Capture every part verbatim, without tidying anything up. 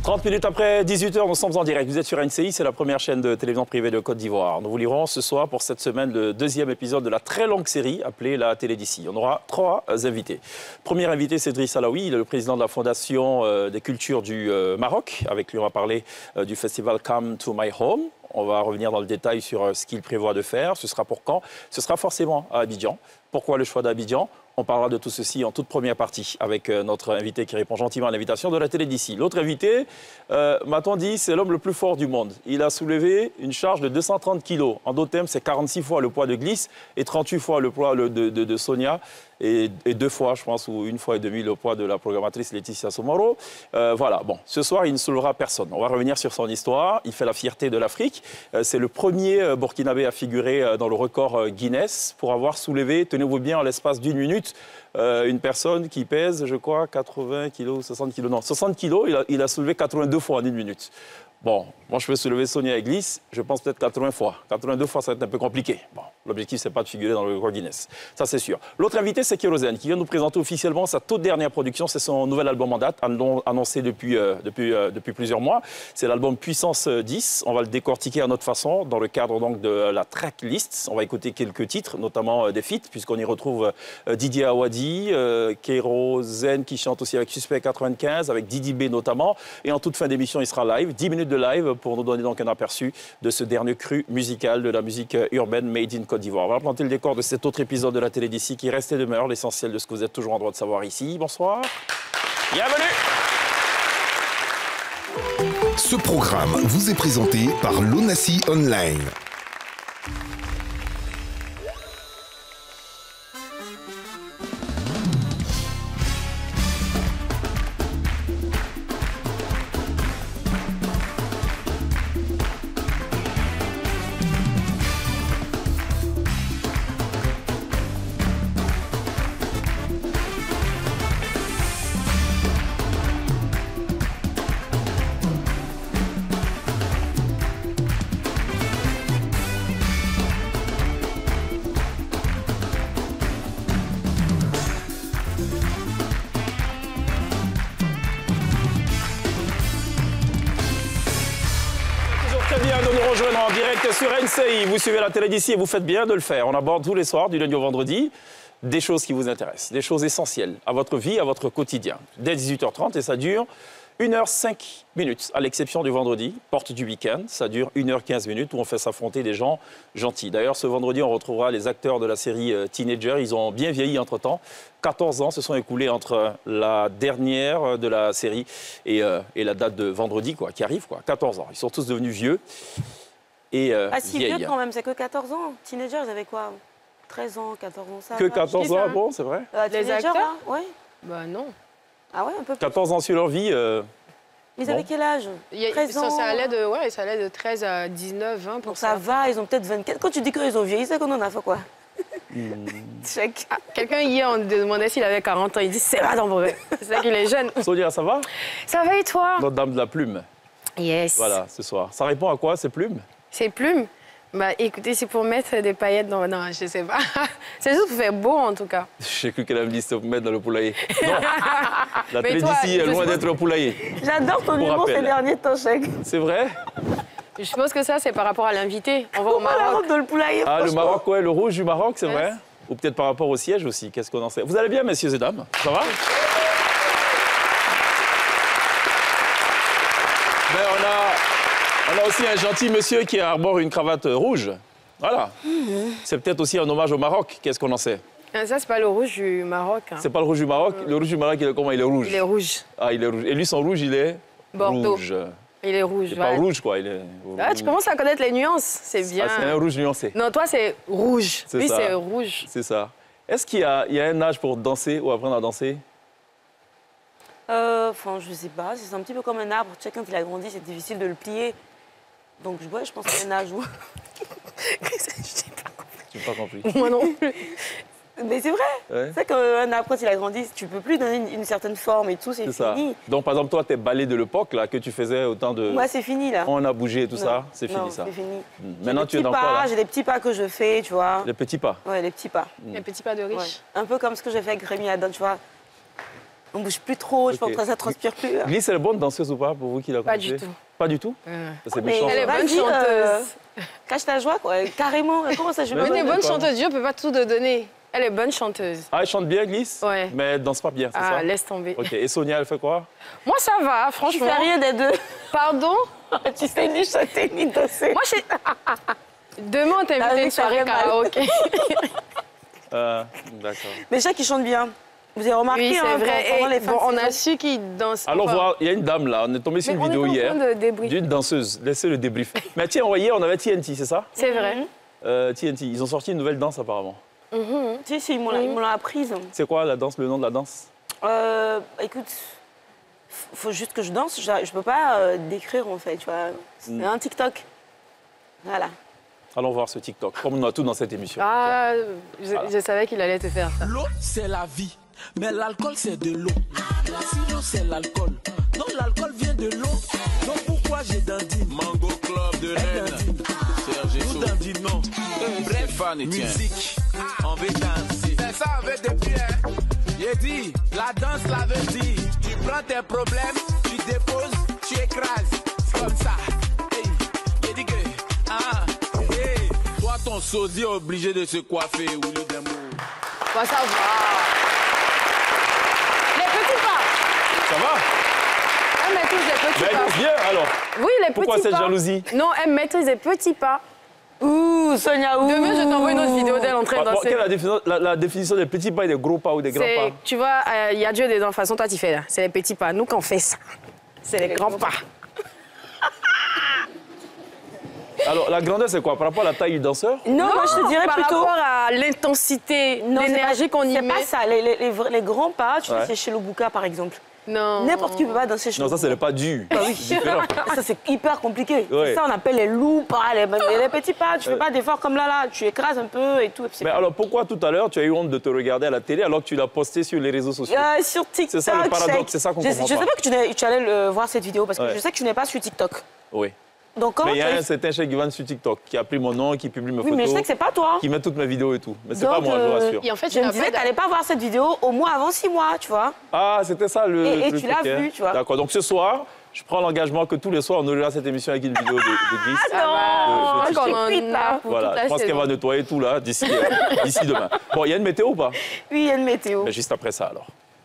trente minutes après dix-huit heures, nous sommes en direct. Vous êtes sur N C I, c'est la première chaîne de télévision privée de Côte d'Ivoire. Nous vous livrons ce soir, pour cette semaine, le deuxième épisode de la très longue série appelée La Télé d'ici. On aura trois invités. Premier invité, c'est Driss Alaoui, il est le président de la Fondation euh, des cultures du euh, Maroc. Avec lui, on va parler euh, du festival Come to My Home. On va revenir dans le détail sur euh, ce qu'il prévoit de faire. Ce sera pour quand? Ce sera forcément à Abidjan. Pourquoi le choix d'Abidjan? On parlera de tout ceci en toute première partie avec euh, notre invité qui répond gentiment à l'invitation de la télé d'ici. L'autre invité, euh, m'a-t-on dit, c'est l'homme le plus fort du monde. Il a soulevé une charge de deux cent trente kilos. En d'autres termes, c'est quarante-six fois le poids de Glisse et trente-huit fois le poids de, de, de Sonia. Et, et deux fois, je pense, ou une fois et demie le poids de la programmatrice Laetitia Somoro. Euh, voilà, bon, ce soir, il ne soulèvera personne. On va revenir sur son histoire. Il fait la fierté de l'Afrique. Euh, c'est le premier euh, Burkinabé à figurer euh, dans le record euh, Guinness pour avoir soulevé, tenez-vous bien, en l'espace d'une minute, euh, une personne qui pèse, je crois, quatre-vingts kilos, soixante kilos. Non, soixante kilos, il a, il a soulevé quatre-vingt-deux fois en une minute. Bon, moi, je peux soulever Sonia et Glisse, je pense peut-être quatre-vingts fois. quatre-vingt-deux fois, ça va être un peu compliqué. Bon, l'objectif, c'est pas de figurer dans le record Guinness. Ça, c'est sûr. L'autre invité, c'est Kérosène, qui vient nous présenter officiellement sa toute dernière production. C'est son nouvel album en date, annoncé depuis, euh, depuis, euh, depuis plusieurs mois. C'est l'album Puissance dix. On va le décortiquer à notre façon, dans le cadre donc de la tracklist. On va écouter quelques titres, notamment euh, des feats, puisqu'on y retrouve euh, Didier Awadi, euh, Kérosène, qui chante aussi avec Suspect quatre-vingt-quinze, avec Didi B notamment. Et en toute fin d'émission, il sera live. dix minutes de live pour nous donner donc un aperçu de ce dernier cru musical de la musique urbaine made in Côte d'Ivoire. On va planter le décor de cet autre épisode de la télé d'ici qui reste et demeure l'essentiel de ce que vous êtes toujours en droit de savoir ici. Bonsoir. Bienvenue. Ce programme vous est présenté par l'Onassi Online. Sur N C I, vous suivez la télé d'ici et vous faites bien de le faire. On aborde tous les soirs, du lundi au vendredi, des choses qui vous intéressent, des choses essentielles à votre vie, à votre quotidien. Dès dix-huit heures trente et ça dure une heure cinq minutes, à l'exception du vendredi, porte du week-end. Ça dure une heure quinze minutes où on fait s'affronter des gens gentils. D'ailleurs, ce vendredi, on retrouvera les acteurs de la série Teenager. Ils ont bien vieilli entre-temps. quatorze ans se sont écoulés entre la dernière de la série et, euh, et la date de vendredi quoi, qui arrive. Quoi. quatorze ans. Ils sont tous devenus vieux. Et euh, ah si, vieille. vieux quand même, c'est que quatorze ans. Teenagers, ils avaient quoi? treize ans, quatorze ans, ça Que quatorze ans, bon, c'est vrai. euh, Les acteurs là, ouais. Bah non. Ah ouais, un peu plus. quatorze ans sur leur vie. Euh... Ils bon. avaient quel âge? treize ans. Ça, ça, allait de, ouais, ça allait de treize à dix-neuf, vingt pour Donc ça. ça va, ils ont peut-être vingt-quatre. Quand tu dis qu'ils ont vieilli, c'est qu'on en a fait quoi? Hmm. Check. Ah, quelqu'un hier, on demandait s'il avait quarante ans. Il dit, c'est pas dans vrai. C'est ça qu'il est jeune. Sonia, ça va? Ça va et toi? Notre dame de la plume. Yes. Voilà, ce soir. Ça répond à quoi, ces plumes? Ces plumes? Bah écoutez, c'est pour mettre des paillettes dans... Non, je sais pas. C'est juste pour faire beau, en tout cas. J'ai cru qu'elle avait dit, c'est pour mettre dans le poulailler. Non, la télé toi, d'ici est loin pense... d'être un poulailler. J'adore ton humour ces derniers temps, Chèque. C'est vrai? Je pense que ça, c'est par rapport à l'invité. On va Pourquoi au Maroc. la robe de le poulailler? Ah, le Maroc, ouais, le rouge du Maroc, c'est yes. vrai? Ou peut-être par rapport au siège aussi, qu'est-ce qu'on en sait? Vous allez bien, messieurs et dames? Ça va? Ben, on a... On a aussi un gentil monsieur qui arbore une cravate rouge. Voilà. Mmh. C'est peut-être aussi un hommage au Maroc. Qu'est-ce qu'on en sait? Ça, c'est pas le rouge du Maroc. Hein. C'est pas le rouge du Maroc? Mmh. Le rouge du Maroc, il est comment? Il est rouge. Il est rouge. Ah, il est rouge. Et lui, son rouge, il est Bordeaux. Rouge. Il est rouge. Il ouais. pas rouge, quoi. Il est ah, tu commences à connaître les nuances. C'est bien. Ah, c'est un rouge nuancé. Non, toi, c'est rouge. Lui, c'est rouge. C'est ça. Est-ce qu'il y a, il y a un âge pour danser ou apprendre à danser? Euh, enfin, je sais pas. C'est un petit peu comme un arbre. Chacun, quand il a grandi, c'est difficile de le plier. Donc, ouais, je pense qu'il y a un âge où... Je n'ai pas compris. Moi non plus. Mais c'est vrai. Ouais. C'est qu'un arbre, quand il a grandi, tu ne peux plus donner une, une certaine forme et tout, c'est fini. Ça. Donc, par exemple, toi, tes ballets de l'époque, là, que tu faisais autant de... Moi, c'est fini, là. On a bougé et tout non. ça, c'est fini, non, ça. c'est fini. Mmh. Maintenant, tu es dans pas, quoi, là? J'ai des petits pas que je fais, tu vois. Les petits pas? Ouais, les petits pas. Mmh. Les petits pas de riche. Ouais. Un peu comme ce que j'ai fait avec Rémi Adam, tu vois. On bouge plus trop, je Ok. pense que ça transpire plus. Glisse, elle est bonne danseuse ou pas pour vous qui la Pas connaissez? du tout. Pas du tout? Euh, C'est mais méchant. Elle est ça. bonne Vas-y, chanteuse. euh, Cache ta joie, quoi. Carrément. Comment ça, je Mais me On est ouais, bonne d'accord. chanteuse, Dieu peut pas tout te donner. Elle est bonne chanteuse. Ah, elle chante bien, Glisse? Ouais. Mais elle danse pas bien, c'est Ah, ça? laisse tomber. Ok, et Sonia, elle fait quoi? Moi, ça va, Tu franchement. fais rien des deux. Pardon? Tu sais ni chanter ni danser. Moi, j'ai... Demain, on Ah t'invite à oui, une ça soirée fait mal. karaoké. Euh, D'accord. Mais je sais qu'ils chantent bien. Vous avez remarqué, Oui, c'est hein, vrai. pendant Et les fins bon, de on a saison. su qu'ils dansent. Allons enfin, voir, il y a une dame là, on est tombé sur mais une on vidéo est en hier train de débriefer. d'une danseuse. Laissez le débrief. Mais tiens, on voit hier, on avait T N T, c'est ça? C'est vrai. euh, T N T, ils ont sorti une nouvelle danse apparemment. Si, si, ils m'ont ils m'ont apprise. C'est quoi la danse, le nom de la danse? Euh, écoute, f- faut juste que je danse. Je, je peux pas euh, décrire, en fait, tu vois. C'est Mm. un TikTok. Voilà. Allons voir ce TikTok, comme on a tout dans cette émission. Ah, je, je savais qu'il allait te faire ça. L'eau, c'est la vie. Mais l'alcool, c'est de l'eau. Si l'eau, c'est l'alcool. Donc l'alcool vient de l'eau. Donc pourquoi j'ai dandine? Mango Club de Rennes. Serge Nous Esso. dandinons. Bref, Fan Etienne. musique. On veut danser. C'est ça, on veut depuis, hein. J'ai dit, la danse, la veut dire. Tu prends tes problèmes, tu déposes, tu écrases. C'est comme ça. Hey, j'ai dit que, ah, hey. Toi, ton sosie est obligé de se coiffer ou le démon. Bon, ça va. Les petits pas. Ça va? Elle maîtrise les petits Mais elle pas. danse bien alors. Oui, les Pourquoi petits cette pas. jalousie? Non, elle maîtrise les petits pas. Ouh, Sonia, ouh. Demain, je t'envoie une autre vidéo d'elle en train de Bon, danser. quelle est la définition, la, la définition des petits pas et des gros pas ou des grands C'est- pas? Tu vois, euh, il y a Dieu des enfants, toi tu fais là. C'est les petits pas. Nous, quand on fait ça, c'est les grands pas. Alors, la grandeur, c'est quoi? Par rapport à la taille du danseur? Non, moi, je te dirais par plutôt... rapport à l'intensité, Non, c'est l'énergie pas- qu'on y C'est met. pas ça. Les, les- les vrais- les grands pas, tu Ouais. sais, c'est chez Lobuka, par exemple. Non. N'importe qui peut pas danser chez Non, ça, Lobuka. c'est le pas du. Bah oui. Différent. Ça, c'est hyper compliqué. Ouais. C'est ça, on appelle les loups, pas les, les petits pas. Tu fais Ouais. pas d'efforts comme là, là. Tu écrases un peu et tout. et puis c'est Mais pas- alors, pourquoi tout à l'heure, tu as eu honte de te regarder à la télé alors que tu l'as posté sur les réseaux sociaux? Euh, sur TikTok. C'est ça, le paradoxe, check. c'est ça qu'on je, comprend je pas. sais pas que tu, n'es- tu allais le- voir cette vidéo parce que Ouais. je sais que tu n'es pas sur TikTok. Oui. Donc comment Mais il y tu a as un eu- certain Cheikh Ivan sur TikTok qui a pris mon nom, qui publie mes Oui, mais je sais photos, que c'est pas toi. qui met toutes mes vidéos et tout. Mais c'est Donc, pas moi, je vous euh, rassure. Et en fait, Je tu me n'as disais pas que t'allais pas voir cette vidéo au moins avant six mois, tu vois. Ah, c'était ça le. Et- et le tu l'as truc, hein. vu, tu vois. D'accord. Donc ce soir, je prends l'engagement que tous les soirs, on aura cette émission avec une vidéo de, de Glisse. Ça va. de Je crois qu'on TikTok. en a pour Voilà, toute je la pense qu'elle saison. va nettoyer tout là d'ici euh, d'ici demain. Bon, il y a une météo ou pas? Oui, il y a une météo. Mais juste après ça alors.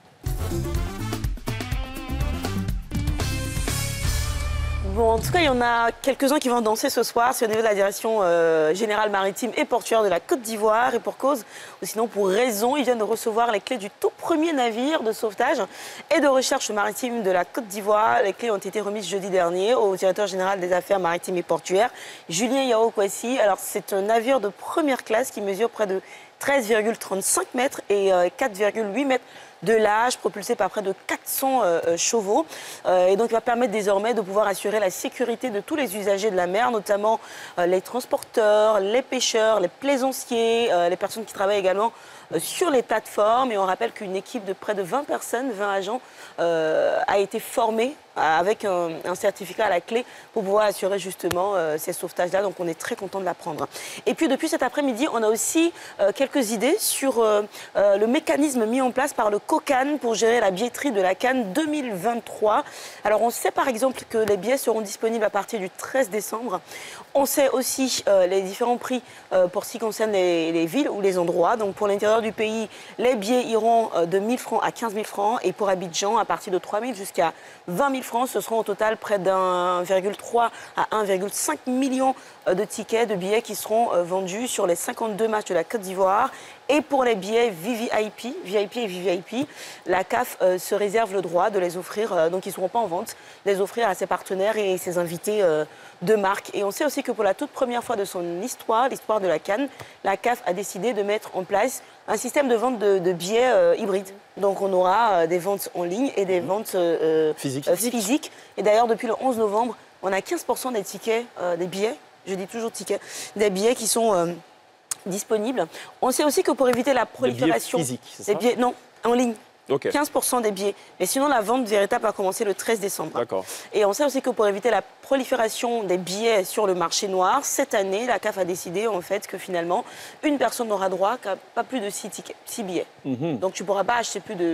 Bon, en tout cas, il y en a quelques-uns qui vont danser ce soir. C'est au niveau de la direction euh, générale maritime et portuaire de la Côte d'Ivoire. Et pour cause, ou sinon pour raison, ils viennent de recevoir les clés du tout premier navire de sauvetage et de recherche maritime de la Côte d'Ivoire. Les clés ont été remises jeudi dernier au directeur général des affaires maritimes et portuaires, Julien Yao Kwesi. Alors, c'est un navire de première classe qui mesure près de treize virgule trente-cinq mètres et euh, quatre virgule huit mètres de large, propulsé par près de quatre cents euh, chevaux. Euh, et donc, il va permettre désormais de pouvoir assurer la sécurité de tous les usagers de la mer, notamment euh, les transporteurs, les pêcheurs, les plaisanciers, euh, les personnes qui travaillent également euh, sur les plateformes. Et on rappelle qu'une équipe de près de vingt personnes, vingt agents, euh, a été formée avec un, un certificat à la clé pour pouvoir assurer justement euh, ces sauvetages-là. Donc, on est très content de l'apprendre. Et puis, depuis cet après-midi, on a aussi euh, quelques idées sur euh, euh, le mécanisme mis en place par le COCAN pour gérer la billetterie de la Cannes deux mille vingt-trois. Alors, on sait par exemple que les billets seront disponibles à partir du treize décembre. On sait aussi euh, les différents prix euh, pour ce qui concerne les, les villes ou les endroits. Donc, pour l'intérieur du pays, les billets iront euh, de mille francs à quinze mille francs. Et pour Abidjan, à partir de trois mille jusqu'à vingt mille francs, ce seront au total près d'un virgule trois à un virgule cinq million de tickets, de billets qui seront vendus sur les cinquante-deux matchs de la Côte d'Ivoire. Et pour les billets V V I P, V I P et V V I P, la C A F euh, se réserve le droit de les offrir, euh, donc ils ne seront pas en vente, de les offrir à ses partenaires et ses invités euh, de marque. Et on sait aussi que pour la toute première fois de son histoire, l'histoire de la Cannes, la C A F a décidé de mettre en place un système de vente de, de billets euh, hybride. Donc on aura euh, des ventes en ligne et des ventes euh, Physique. euh, physiques. Et d'ailleurs, depuis le onze novembre, on a quinze pour cent des tickets, euh, des billets, je dis toujours tickets, des billets qui sont euh, disponibles. On sait aussi que pour éviter la prolifération... Des billets physiques, c'est des ça? billets, non, en ligne. Ok. quinze pour cent des billets. Mais sinon, la vente véritable va commencer le treize décembre. D'accord. Et on sait aussi que pour éviter la prolifération des billets sur le marché noir, cette année, la C A F a décidé en fait que finalement, une personne n'aura droit qu'à pas plus de six tickets, six billets. Mhm. Donc tu ne pourras pas acheter plus de,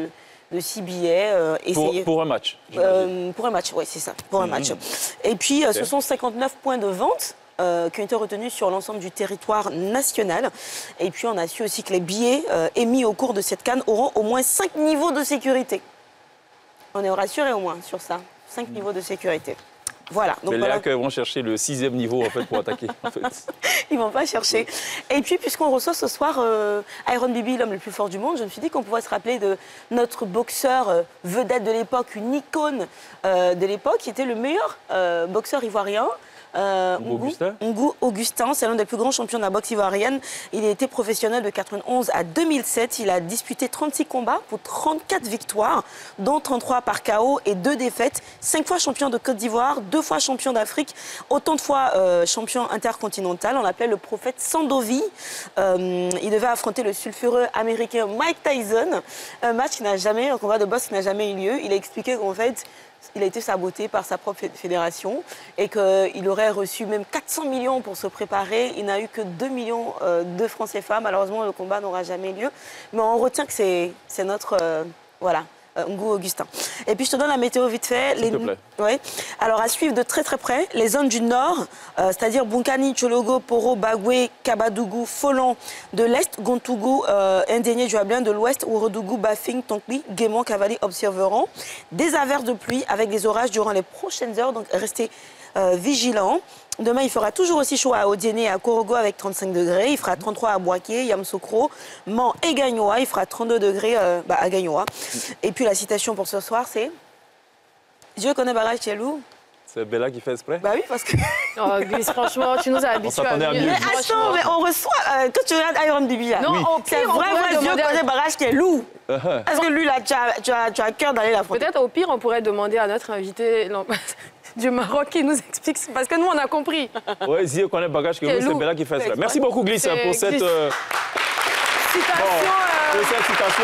de six billets. Euh, pour, pour un match euh, Pour un match, oui, c'est ça, pour un mmh. match. Et puis, euh, okay. ce sont cinquante-neuf points de vente euh, qui ont été retenus sur l'ensemble du territoire national. Et puis, on a su aussi que les billets euh, émis au cours de cette CAN auront au moins cinq niveaux de sécurité. On est rassurés au moins sur ça, cinq mmh. niveaux de sécurité. Voilà. Donc, mais voilà. là, qu'ils vont chercher le sixième niveau en fait, pour attaquer. En fait. Ils ne vont pas chercher. Et puis, puisqu'on reçoit ce soir euh, Iron Bibi, l'homme le plus fort du monde, je me suis dit qu'on pouvait se rappeler de notre boxeur euh, vedette de l'époque, une icône euh, de l'époque, qui était le meilleur euh, boxeur ivoirien. Euh, Augustin. Ngou Augustin, c'est l'un des plus grands champions de la boxe ivoirienne. Il a été professionnel de quatre-vingt-onze à deux mille sept. Il a disputé trente-six combats pour trente-quatre victoires, dont trente-trois par K O et deux défaites. cinq fois champion de Côte d'Ivoire, deux fois champion d'Afrique, autant de fois euh, champion intercontinental. On l'appelait le prophète Sandovi. Euh, il devait affronter le sulfureux américain Mike Tyson. Un match qui n'a jamais, un combat de boxe qui n'a jamais eu lieu. Il a expliqué qu'en fait, il a été saboté par sa propre fédération et qu'il aurait reçu même quatre cents millions pour se préparer. Il n'a eu que deux millions euh, de francs C F A. Malheureusement, le combat n'aura jamais lieu. Mais on retient que c'est notre... Euh, voilà. Ngou Augustin. Et puis je te donne la météo vite fait. S'il te plaît. Ouais. Alors à suivre de très très près, les zones du nord, euh, c'est-à-dire Bunkani, Tchologo, Poro, Bagwe, Kabadougou, Folon, de l'est, Gontougou, euh, Indénié, Duablin, de l'ouest, Ourodougou, Bafing, Tonkli, Guémon, Cavali observeront des averses de pluie avec des orages durant les prochaines heures, donc restez euh, vigilants. Demain, il fera toujours aussi chaud à Odiéné et à Korogo avec trente-cinq degrés. Il fera trente-trois à Boaké, Yamoussoukro, Mans et Gagnoa. Il fera trente-deux degrés euh, bah, à Gagnoa. Et puis la citation pour ce soir, c'est « Dieu connaît barrage Tielou ». C'est Bella qui fait exprès? Bah oui, parce que... Oh, Glis, franchement, tu nous as habitués à mieux. Mais attends, mais on reçoit... Euh, quand tu regardes Iron Bibi, là, non, oui. c'est vrai, vrai, Dieu connaît barrage Tielou. Uh-huh. Parce que lui, là, tu as, tu as, tu as cœur d'aller l'affronter. Peut-être, au pire, on pourrait demander à notre invité... Non. Du Maroc qui nous explique, parce que nous, on a compris. Oui, Dieu connaît bagage que vous, c'est Bella qui fait cela. Merci beaucoup, Glis, pour cette... Euh... Citation... Bon, euh... pour cette citation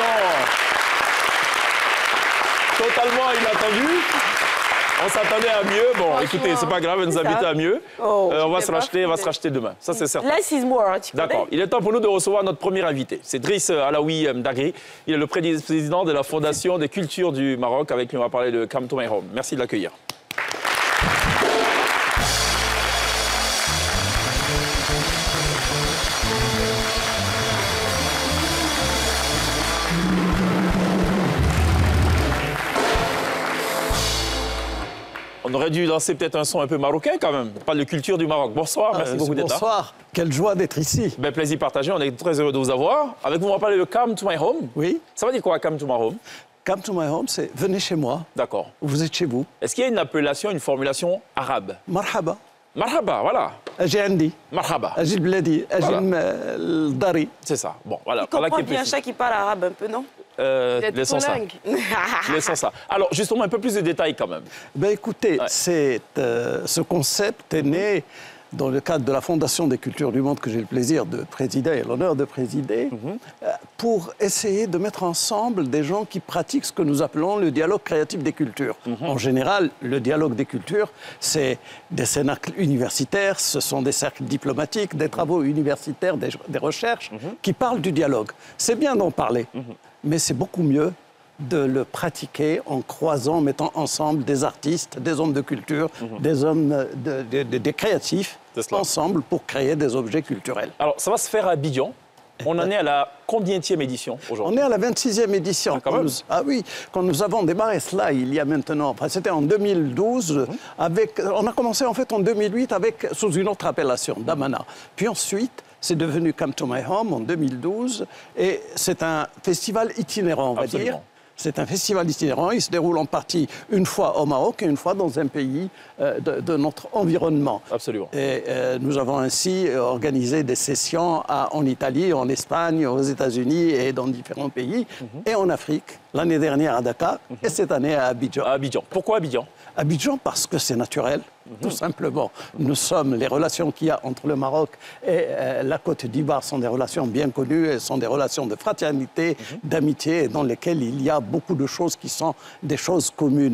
totalement inattendue. On s'attendait à mieux. Bon, Franchement, écoutez, c'est pas grave, elle nous invite à mieux. Oh, euh, on va se racheter, on va se racheter demain. Ça, c'est certain. Less is more. D'accord. Il est temps pour nous de recevoir notre premier invité. C'est Driss Alaoui Mdagri. Il est le président de la Fondation des cultures du Maroc. Avec lui, on va parler de Come to My Home. Merci de l'accueillir. On aurait dû lancer peut-être un son un peu marocain quand même. Pas de culture du Maroc. Bonsoir, merci euh, beaucoup d'être là. Bonsoir, quelle joie d'être ici. Ben, plaisir partagé, on est très heureux de vous avoir. Avec vous, on va parler de Come to My Home. Oui. Ça veut dire quoi, Come to My Home? Come to My Home, c'est venez chez moi. D'accord. Vous êtes chez vous. Est-ce qu'il y a une appellation, une formulation arabe? Marhaba. Marhaba, voilà. Aji Andi. Marhaba. Aji Bledi. Aji Dari. C'est ça. Bon, voilà. Il comprend bien un chat qui parle arabe un peu, non? Euh, laissons ça. Laissons ça. Alors, justement, un peu plus de détails quand même. Ben, écoutez, ouais. euh, ce concept est né dans le cadre de la Fondation des cultures du monde que j'ai le plaisir de présider et l'honneur de présider, mm-hmm. euh, pour essayer de mettre ensemble des gens qui pratiquent ce que nous appelons le dialogue créatif des cultures. Mm-hmm. En général, le dialogue des cultures, c'est des cénacles universitaires, ce sont des cercles diplomatiques, des travaux universitaires, des, des recherches mm-hmm. qui parlent du dialogue. C'est bien d'en parler. Mm-hmm. Mais c'est beaucoup mieux de le pratiquer en croisant, en mettant ensemble des artistes, des hommes de culture, mmh. des hommes, de, de, de, des créatifs, ensemble pour créer des objets culturels. Alors, ça va se faire à Abidjan. On en est à la combienième édition aujourd'hui? On est à la vingt-sixième édition. Ah, nous, ah oui, quand nous avons démarré cela, il y a maintenant, enfin, c'était en deux mille douze, mmh. avec, on a commencé en fait en deux mille huit avec, sous une autre appellation, Damana. Puis ensuite, c'est devenu Come to My Home en deux mille douze et c'est un festival itinérant, on va Absolument. dire. C'est un festival itinérant, il se déroule en partie une fois au Maroc et une fois dans un pays euh, de, de notre environnement. Absolument. Et euh, nous avons ainsi organisé des sessions à, en Italie, en Espagne, aux États-Unis et dans différents pays, mm-hmm. et en Afrique, l'année dernière à Dakar, mm-hmm. et cette année à Abidjan. À Abidjan. Pourquoi Abidjan? Abidjan parce que c'est naturel, mmh. tout simplement. Nous sommes, les relations qu'il y a entre le Maroc et euh, la Côte d'Ivoire sont des relations bien connues, et sont des relations de fraternité, mmh. d'amitié, dans lesquelles il y a beaucoup de choses qui sont des choses communes.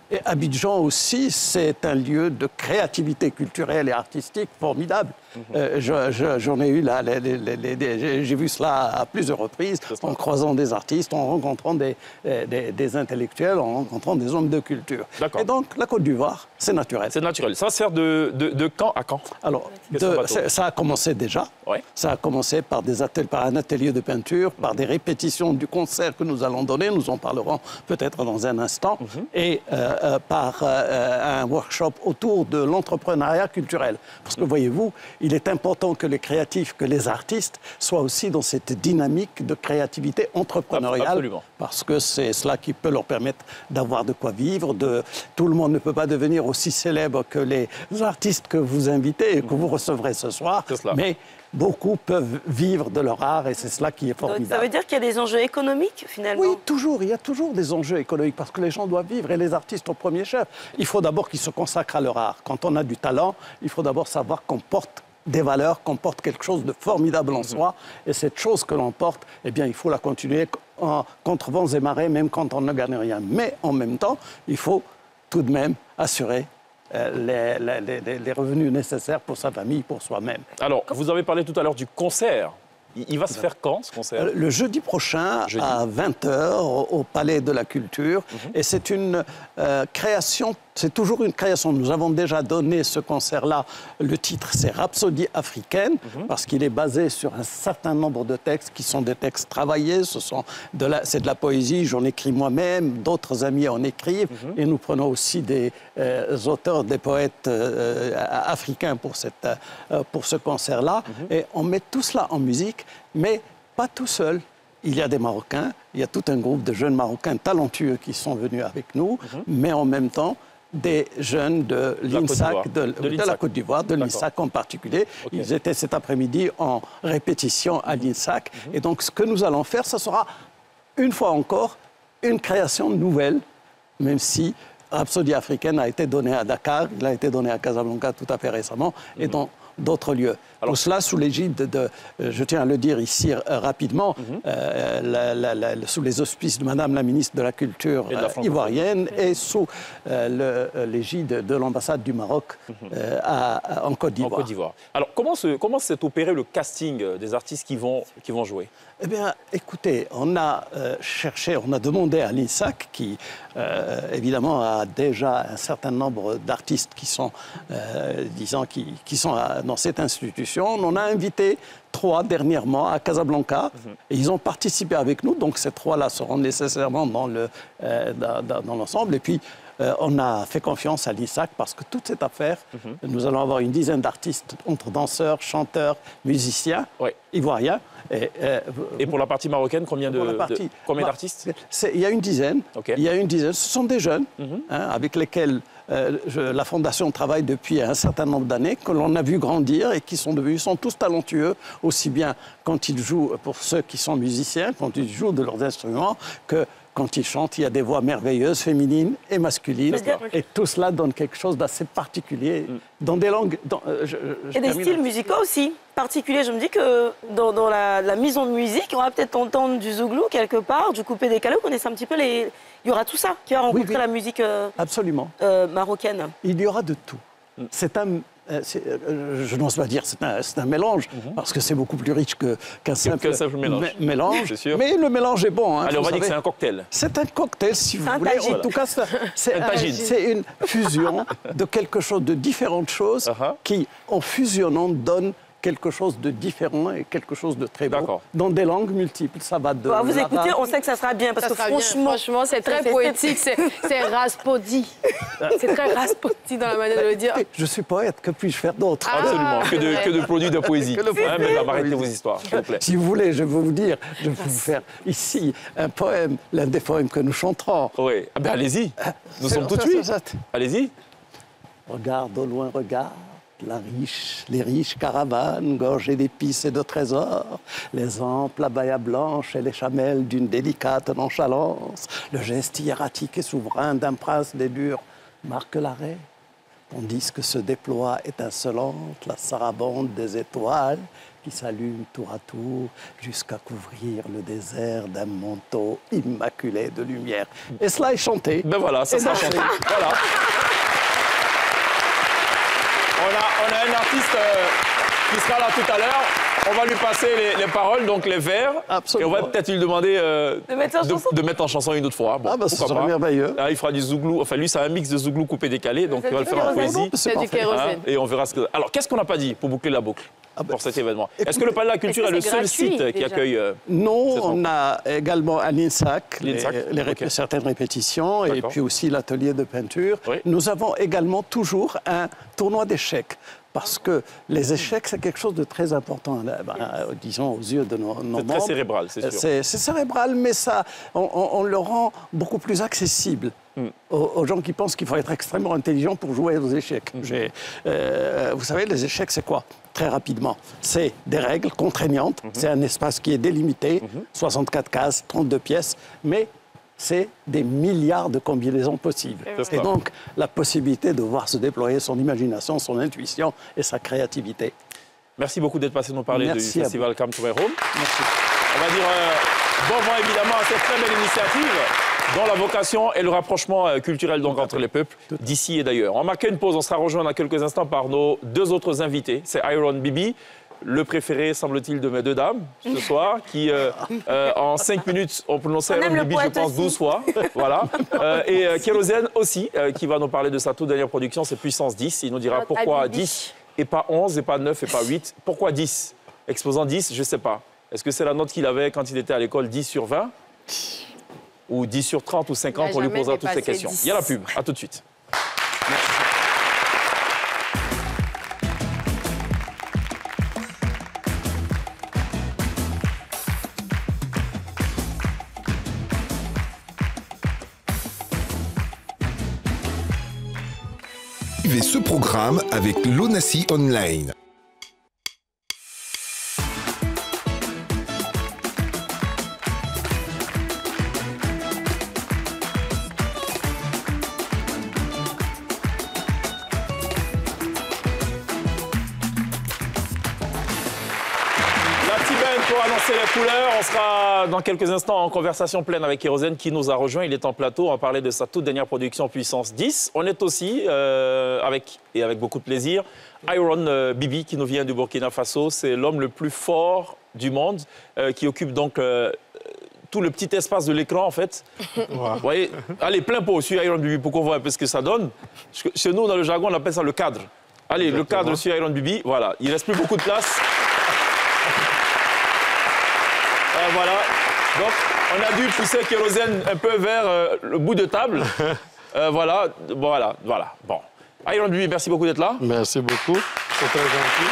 Et Abidjan aussi, c'est un lieu de créativité culturelle et artistique formidable. Mm-hmm. euh, je, je, j'en ai eu là, les, les, les, les, j'ai vu cela à plusieurs reprises, en croisant des artistes, en rencontrant des, des, des intellectuels, en rencontrant des hommes de culture. Et donc, la Côte d'Ivoire, c'est naturel. C'est naturel. Ça sert de, de, de quand à quand? Alors, de, ça a commencé déjà. Ouais. Ça a commencé par, des ateliers, par un atelier de peinture, par des répétitions du concert que nous allons donner, nous en parlerons peut-être dans un instant, mm-hmm. et euh, euh, par euh, un workshop autour de l'entrepreneuriat culturel. Parce que, voyez-vous, il est important que les créatifs, que les artistes soient aussi dans cette dynamique de créativité entrepreneuriale. Absolument. Parce que c'est cela qui peut leur permettre d'avoir de quoi vivre. De... Tout le monde ne peut pas devenir aussi célèbre que les artistes que vous invitez et que vous recevrez ce soir. Mais beaucoup peuvent vivre de leur art et c'est cela qui est formidable. Donc, ça veut dire qu'il y a des enjeux économiques, finalement? Oui, toujours. Il y a toujours des enjeux économiques parce que les gens doivent vivre et les artistes au premier chef. Il faut d'abord qu'ils se consacrent à leur art. Quand on a du talent, il faut d'abord savoir qu'on porte des valeurs, qu'on porte quelque chose de formidable en soi. Et cette chose que l'on porte, eh bien, il faut la continuer en contre vents et marées, même quand on ne gagne rien. Mais en même temps, il faut tout de même assurer euh, les, les, les revenus nécessaires pour sa famille, pour soi-même. Alors, vous avez parlé tout à l'heure du concert. Il va se faire quand, ce concert? Le jeudi prochain, jeudi. à vingt heures, au Palais de la Culture. Mm-hmm. Et c'est une euh, création, c'est toujours une création. Nous avons déjà donné ce concert-là. Le titre, c'est Rhapsodie africaine, mm-hmm. parce qu'il est basé sur un certain nombre de textes qui sont des textes travaillés. Ce sont de la, c'est de la poésie, j'en écris moi-même, d'autres amis en écrivent. Mm-hmm. Et nous prenons aussi des euh, auteurs, des poètes euh, africains pour, cette, euh, pour ce concert-là. Mm-hmm. Et on met tout cela en musique. Mais pas tout seul. Il y a des Marocains, il y a tout un groupe de jeunes Marocains talentueux qui sont venus avec nous, mm-hmm. mais en même temps, des jeunes de l'INSAC, de, de, de, de la Côte d'Ivoire, de l'INSAC en particulier. Okay. Ils étaient cet après-midi en répétition à l'INSAC. Mm-hmm. Et donc, ce que nous allons faire, ce sera, une fois encore, une création nouvelle, même si Rhapsodie africaine a été donnée à Dakar, il a été donné à Casablanca tout à fait récemment, mm-hmm. et dans d'autres lieux. Alors, tout cela sous l'égide de, de, je tiens à le dire ici euh, rapidement, mm-hmm. euh, la, la, la, sous les auspices de Madame la ministre de la Culture euh, ivoirienne mm-hmm. et sous euh, l'égide de l'ambassade du Maroc mm-hmm. euh, à, à, en Côte d'Ivoire. Alors, comment s'est comment opéré le casting des artistes qui vont, qui vont jouer? Eh bien, écoutez, on a euh, cherché, on a demandé à l'INSAC, qui euh, évidemment a déjà un certain nombre d'artistes qui sont, euh, disons, qui, qui sont à, dans cette institution. On en a invité trois dernièrement à Casablanca. Mm-hmm. Et ils ont participé avec nous, donc ces trois-là seront nécessairement dans le, euh, dans, dans, dans l'ensemble. Et puis, Euh, on a fait confiance à l'INSAC parce que toute cette affaire, mm-hmm. nous allons avoir une dizaine d'artistes, entre danseurs, chanteurs, musiciens, oui. ivoiriens. Et, euh, et pour la partie marocaine, combien de, partie, de combien bah, d'artistes? Il y a une dizaine. Okay. Il y a une dizaine. Ce sont des jeunes mm-hmm. hein, avec lesquels euh, je, la Fondation travaille depuis un certain nombre d'années, que l'on a vu grandir et qui sont devenus, sont tous talentueux, aussi bien quand ils jouent, pour ceux qui sont musiciens, quand ils jouent de leurs instruments, que quand ils chantent, il y a des voix merveilleuses, féminines et masculines. Et tout cela donne quelque chose d'assez particulier dans des langues... Dans, euh, je, je et des styles à... musicaux aussi particuliers. Je me dis que dans, dans la, la mise en musique, on va peut-être entendre du zouglou quelque part, du coupé-décalé. Vous connaissez un petit peu les... Il y aura tout ça qui va rencontrer oui, oui. la musique euh, Absolument. Euh, marocaine. Il y aura de tout. C'est un... Euh, je n'ose pas dire c'est un, un mélange, mm-hmm. parce que c'est beaucoup plus riche que, qu'un simple, que simple mélange. mélange. Mais le mélange est bon. Hein, Allez, on va dire que c'est un cocktail. C'est un cocktail, si vous un voulez. Tagine. En tout cas, c'est une fusion de quelque chose, de différentes choses uh-huh. qui, en fusionnant, donnent quelque chose de différent et quelque chose de très beau, dans des langues multiples. Ça va de... Bah, vous écoutez, on sait que ça sera bien, parce ça que franchement... Franchement, c'est très poétique, c'est raspodi. C'est très raspodi dans la manière de le dire. Je suis poète, que puis-je faire d'autre? Ah, absolument, que de, que de produits de poésie. Que de... hein, mais arrêtez vos histoires, s'il vous plaît. Si vous voulez, je vais vous dire, je vais vous faire ici un poème, l'un des poèmes que nous chanterons. Oui, ah ben allez-y, nous sommes tout de suite. Allez-y. Regarde au loin, regarde. La riche, les riches caravanes gorgées d'épices et de trésors, les amples abayas blanches et les chamelles d'une délicate nonchalance, le geste hiératique et souverain d'un prince des durs marque l'arrêt, tandis que se déploie étincelante la sarabande des étoiles qui s'allume tour à tour jusqu'à couvrir le désert d'un manteau immaculé de lumière. Et cela est chanté. Ben voilà, ça sera chanté. Voilà. On a, on a un artiste euh, qui sera là tout à l'heure. On va lui passer les, les paroles, donc les vers. Absolument. Et on va peut-être lui demander euh, De mettre en de, chanson. de mettre en chanson une autre fois. Bon, Ah bah, ce pourquoi serait pas. merveilleux. Ah, il fera du zouglou. Enfin, lui, c'est un mix de zouglou coupé-décalé, donc il va le faire en kérosène. poésie. C'est C'est du parfait. Hein, kérosène. et on verra ce que... Alors, qu'est-ce qu'on n'a pas dit pour boucler la boucle Ah bah, pour cet événement? écoutez, Est-ce que le Palais de la Culture est, est-ce que le c'est seul gratuit, site qui déjà accueille... euh, Non, C'est on a également à l'INSAC les, L'INSAC, les rép- ok. certaines répétitions et D'accord. puis aussi l'atelier de peinture. Oui. Nous avons également toujours un tournoi d'échecs. Parce que les échecs, c'est quelque chose de très important, là, ben, euh, disons, aux yeux de nos, nos C'est très membres. cérébral, c'est sûr. C'est c'est cérébral, mais ça, on, on- on le rend beaucoup plus accessible Hmm. aux, aux gens qui pensent qu'il faut être extrêmement intelligent pour jouer aux échecs. Hmm. J'ai, euh, vous savez, les échecs, c'est quoi? Très rapidement, c'est des règles contraignantes, Hmm. c'est un espace qui est délimité, soixante-quatre cases, trente-deux pièces, mais c'est des milliards de combinaisons possibles. C'est Et ça. donc, la possibilité de voir se déployer son imagination, son intuition et sa créativité. Merci beaucoup d'être passé nous parler Merci du à festival Come to My Home. Merci. On va dire euh, bon vent évidemment à cette très belle initiative dont la vocation est le rapprochement euh, culturel donc, entre les peuples d'ici et d'ailleurs. On marque une pause, on sera rejoint dans quelques instants par nos deux autres invités. C'est Iron Bibi, le préféré, semble-t-il, de mes deux dames ce soir, qui euh, euh, en cinq minutes ont prononcé On aime Iron le Bibi, je poète pense, aussi. douze fois. Voilà. Euh, et euh, Kérosène aussi, euh, qui va nous parler de sa toute dernière production, c'est Puissance dix. Il nous dira Ah, pourquoi Bibi. dix et pas onze, et pas neuf, et pas huit. Pourquoi dix? Exposant dix, je ne sais pas. Est-ce que c'est la note qu'il avait quand il était à l'école, dix sur vingt? Ou dix sur trente ou cinquante? Il a On lui jamais posera toutes ces dépassé questions. dix. Il y a la pub. À tout de suite. Suivez ce programme avec l'Onassi Online. La petite band pour annoncer les couleurs. On sera dans quelques instants en conversation pleine avec Kérosène qui nous a rejoint. Il est en plateau. On va parler de sa toute dernière production Puissance dix. On est aussi, euh, avec, et avec beaucoup de plaisir, Iron euh, Bibi qui nous vient du Burkina Faso. C'est l'homme le plus fort du monde euh, qui occupe donc euh, tout le petit espace de l'écran en fait. Vous voyez, allez, plein pot sur Iron Bibi pour qu'on voit un peu ce que ça donne. Chez nous, dans le jargon, on appelle ça le cadre. Allez, Exactement. le cadre sur Iron Bibi, voilà. Il ne reste plus beaucoup de place. Euh, voilà. Donc, on a dû pousser Kérosène un peu vers euh, le bout de table. Euh, voilà, voilà, voilà. Bon. Iron Bibi, merci beaucoup d'être là. Merci beaucoup, c'est très gentil.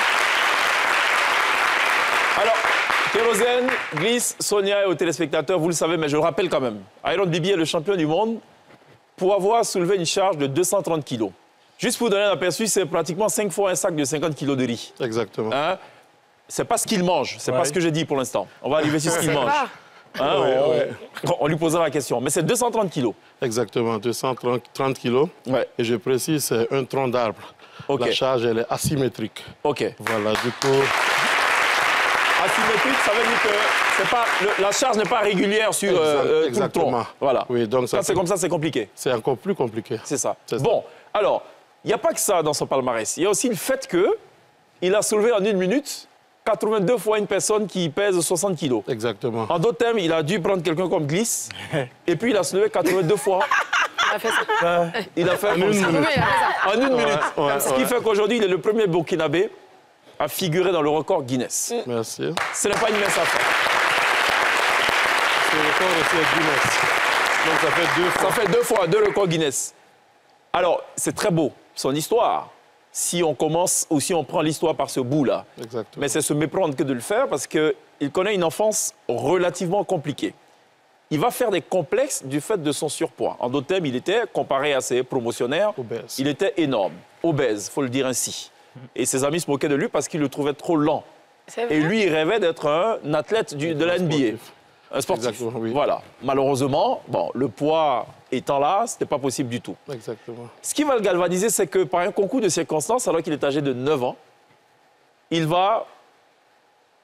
Alors, Kérosène, Glisse, Sonia et aux téléspectateurs, vous le savez, mais je le rappelle quand même. Iron Bibi est le champion du monde pour avoir soulevé une charge de deux cent trente kilos. Juste pour donner un aperçu, c'est pratiquement cinq fois un sac de cinquante kilos de riz. Exactement. Hein? C'est pas ce qu'il mange, c'est Ouais. pas ce que j'ai dit pour l'instant. On va arriver sur ce qu'il mange. Ah, Hein, Ouais, on, ouais. on lui posera la question. Mais c'est deux cent trente kilos. Exactement, deux cent trente kilos. Ouais. Et je précise, c'est un tronc d'arbre. Ok. La charge, elle est asymétrique. OK. Voilà, du coup, Asymétrique, ça veut dire que c'est pas, le- la charge n'est pas régulière sur euh, Exact- euh, tout le exactement. tronc. Voilà. Oui, donc ça Quand c'est fait- comme ça, c'est compliqué. c'est encore plus compliqué. C'est ça. C'est ça. Bon, alors, il n'y a pas que ça dans son palmarès. Il y a aussi le fait qu'il a soulevé en une minute quatre-vingt-deux fois une personne qui pèse soixante kilos. Exactement. En d'autres termes, il a dû prendre quelqu'un comme Glisse, et puis il a soulevé quatre-vingt-deux fois. on a fait ça. Il a fait comme une ça. minute. Oui, il a fait ça. En une minute. ouais, Ce qui ouais. fait qu'aujourd'hui, il est le premier Burkinabé à figurer dans le record Guinness. Merci. Ce n'est pas une mince affaire. C'est le record aussi à Guinness. Donc ça fait deux Ça fois. fait deux fois, deux records Guinness. Alors, c'est très beau, son histoire, si on commence ou si on prend l'histoire par ce bout-là. Exactement. Mais c'est se méprendre que de le faire parce qu'il connaît une enfance relativement compliquée. Il va faire des complexes du fait de son surpoids. En d'autres termes, il était, comparé à ses promotionnaires, Obèse. il était énorme, obèse, il faut le dire ainsi. Et ses amis se moquaient de lui parce qu'ils le trouvaient trop lent. C'est vrai. Et lui, il rêvait d'être un athlète du- de la N B A. sportif. Un sportif. Exactement, oui. Voilà. Malheureusement, bon, le poids étant là, ce n'était pas possible du tout. Exactement. Ce qui va le galvaniser, c'est que par un concours de circonstances, alors qu'il est âgé de neuf ans, il va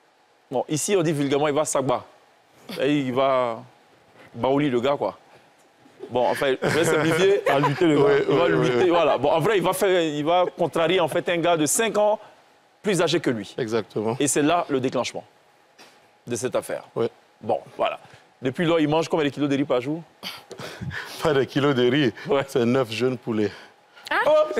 Bon, ici, on dit vulgairement, il va s'agba. Il va baouli le gars, quoi. Bon, enfin, je vais simplifier. À lutter le gars. Ouais, il va Ouais, le ouais, lutter, ouais. voilà. Bon, en vrai, il va, faire, il va contrarier en fait un gars de cinq ans plus âgé que lui. Exactement. Et c'est là le déclenchement de cette affaire. Ouais. Bon, voilà. Depuis là, il mange combien de kilos de riz par jour? Pas de kilos de riz, Ouais. c'est neuf jeunes poulets. Oh ah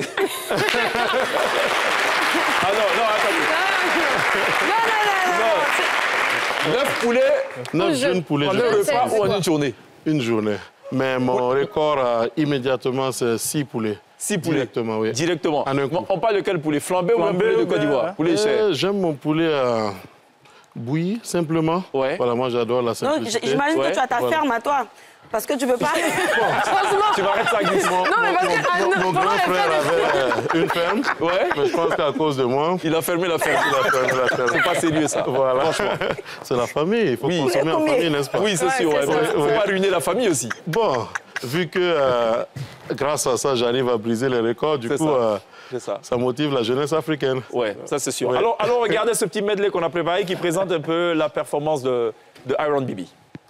non, non, attendez. Non, non, non, non. neuf poulets neuf je- jeunes poulets, en je un pense. repas c'est ou en quoi? une journée? Une journée. Mais mon record, euh, immédiatement, c'est six poulets. Six poulets. Directement, oui. Directement. En un coup. On parle de quel poulet? Flambé ou un Flambé poulet de ou Côte bien, d'Ivoire? hein? Poulet cher. Euh, J'aime mon poulet euh, bouilli, simplement. Ouais. Voilà, moi, j'adore la Donc, simplicité. j'imagine Ouais, que tu as ta voilà. ferme à toi. Parce que tu peux pas. Franchement. Tu m'arrêtes ça, Guy. Mon, Non, mais parce que, ah, mon- non, mon pendant grand la frère fête avait euh, une ferme, Ouais. mais je pense qu'à cause de moi, Il a fermé la ferme. il a fermé la ferme. C'est pas sérieux, ça. Voilà. C'est la famille, il faut Oui. consommer en Combien? famille, n'est-ce pas? Oui, c'est Ouais, sûr. c'est Ouais. ça. Faut Ouais. pas ruiner la famille aussi. Bon, vu que euh, grâce à ça, j'arrive à briser les records, du C'est coup, ça. euh, C'est ça. ça motive la jeunesse africaine. Ouais, ça c'est sûr. Ouais. Alors, allons regarder ce petit medley qu'on a préparé qui présente un peu la performance de, de Iron Bibi.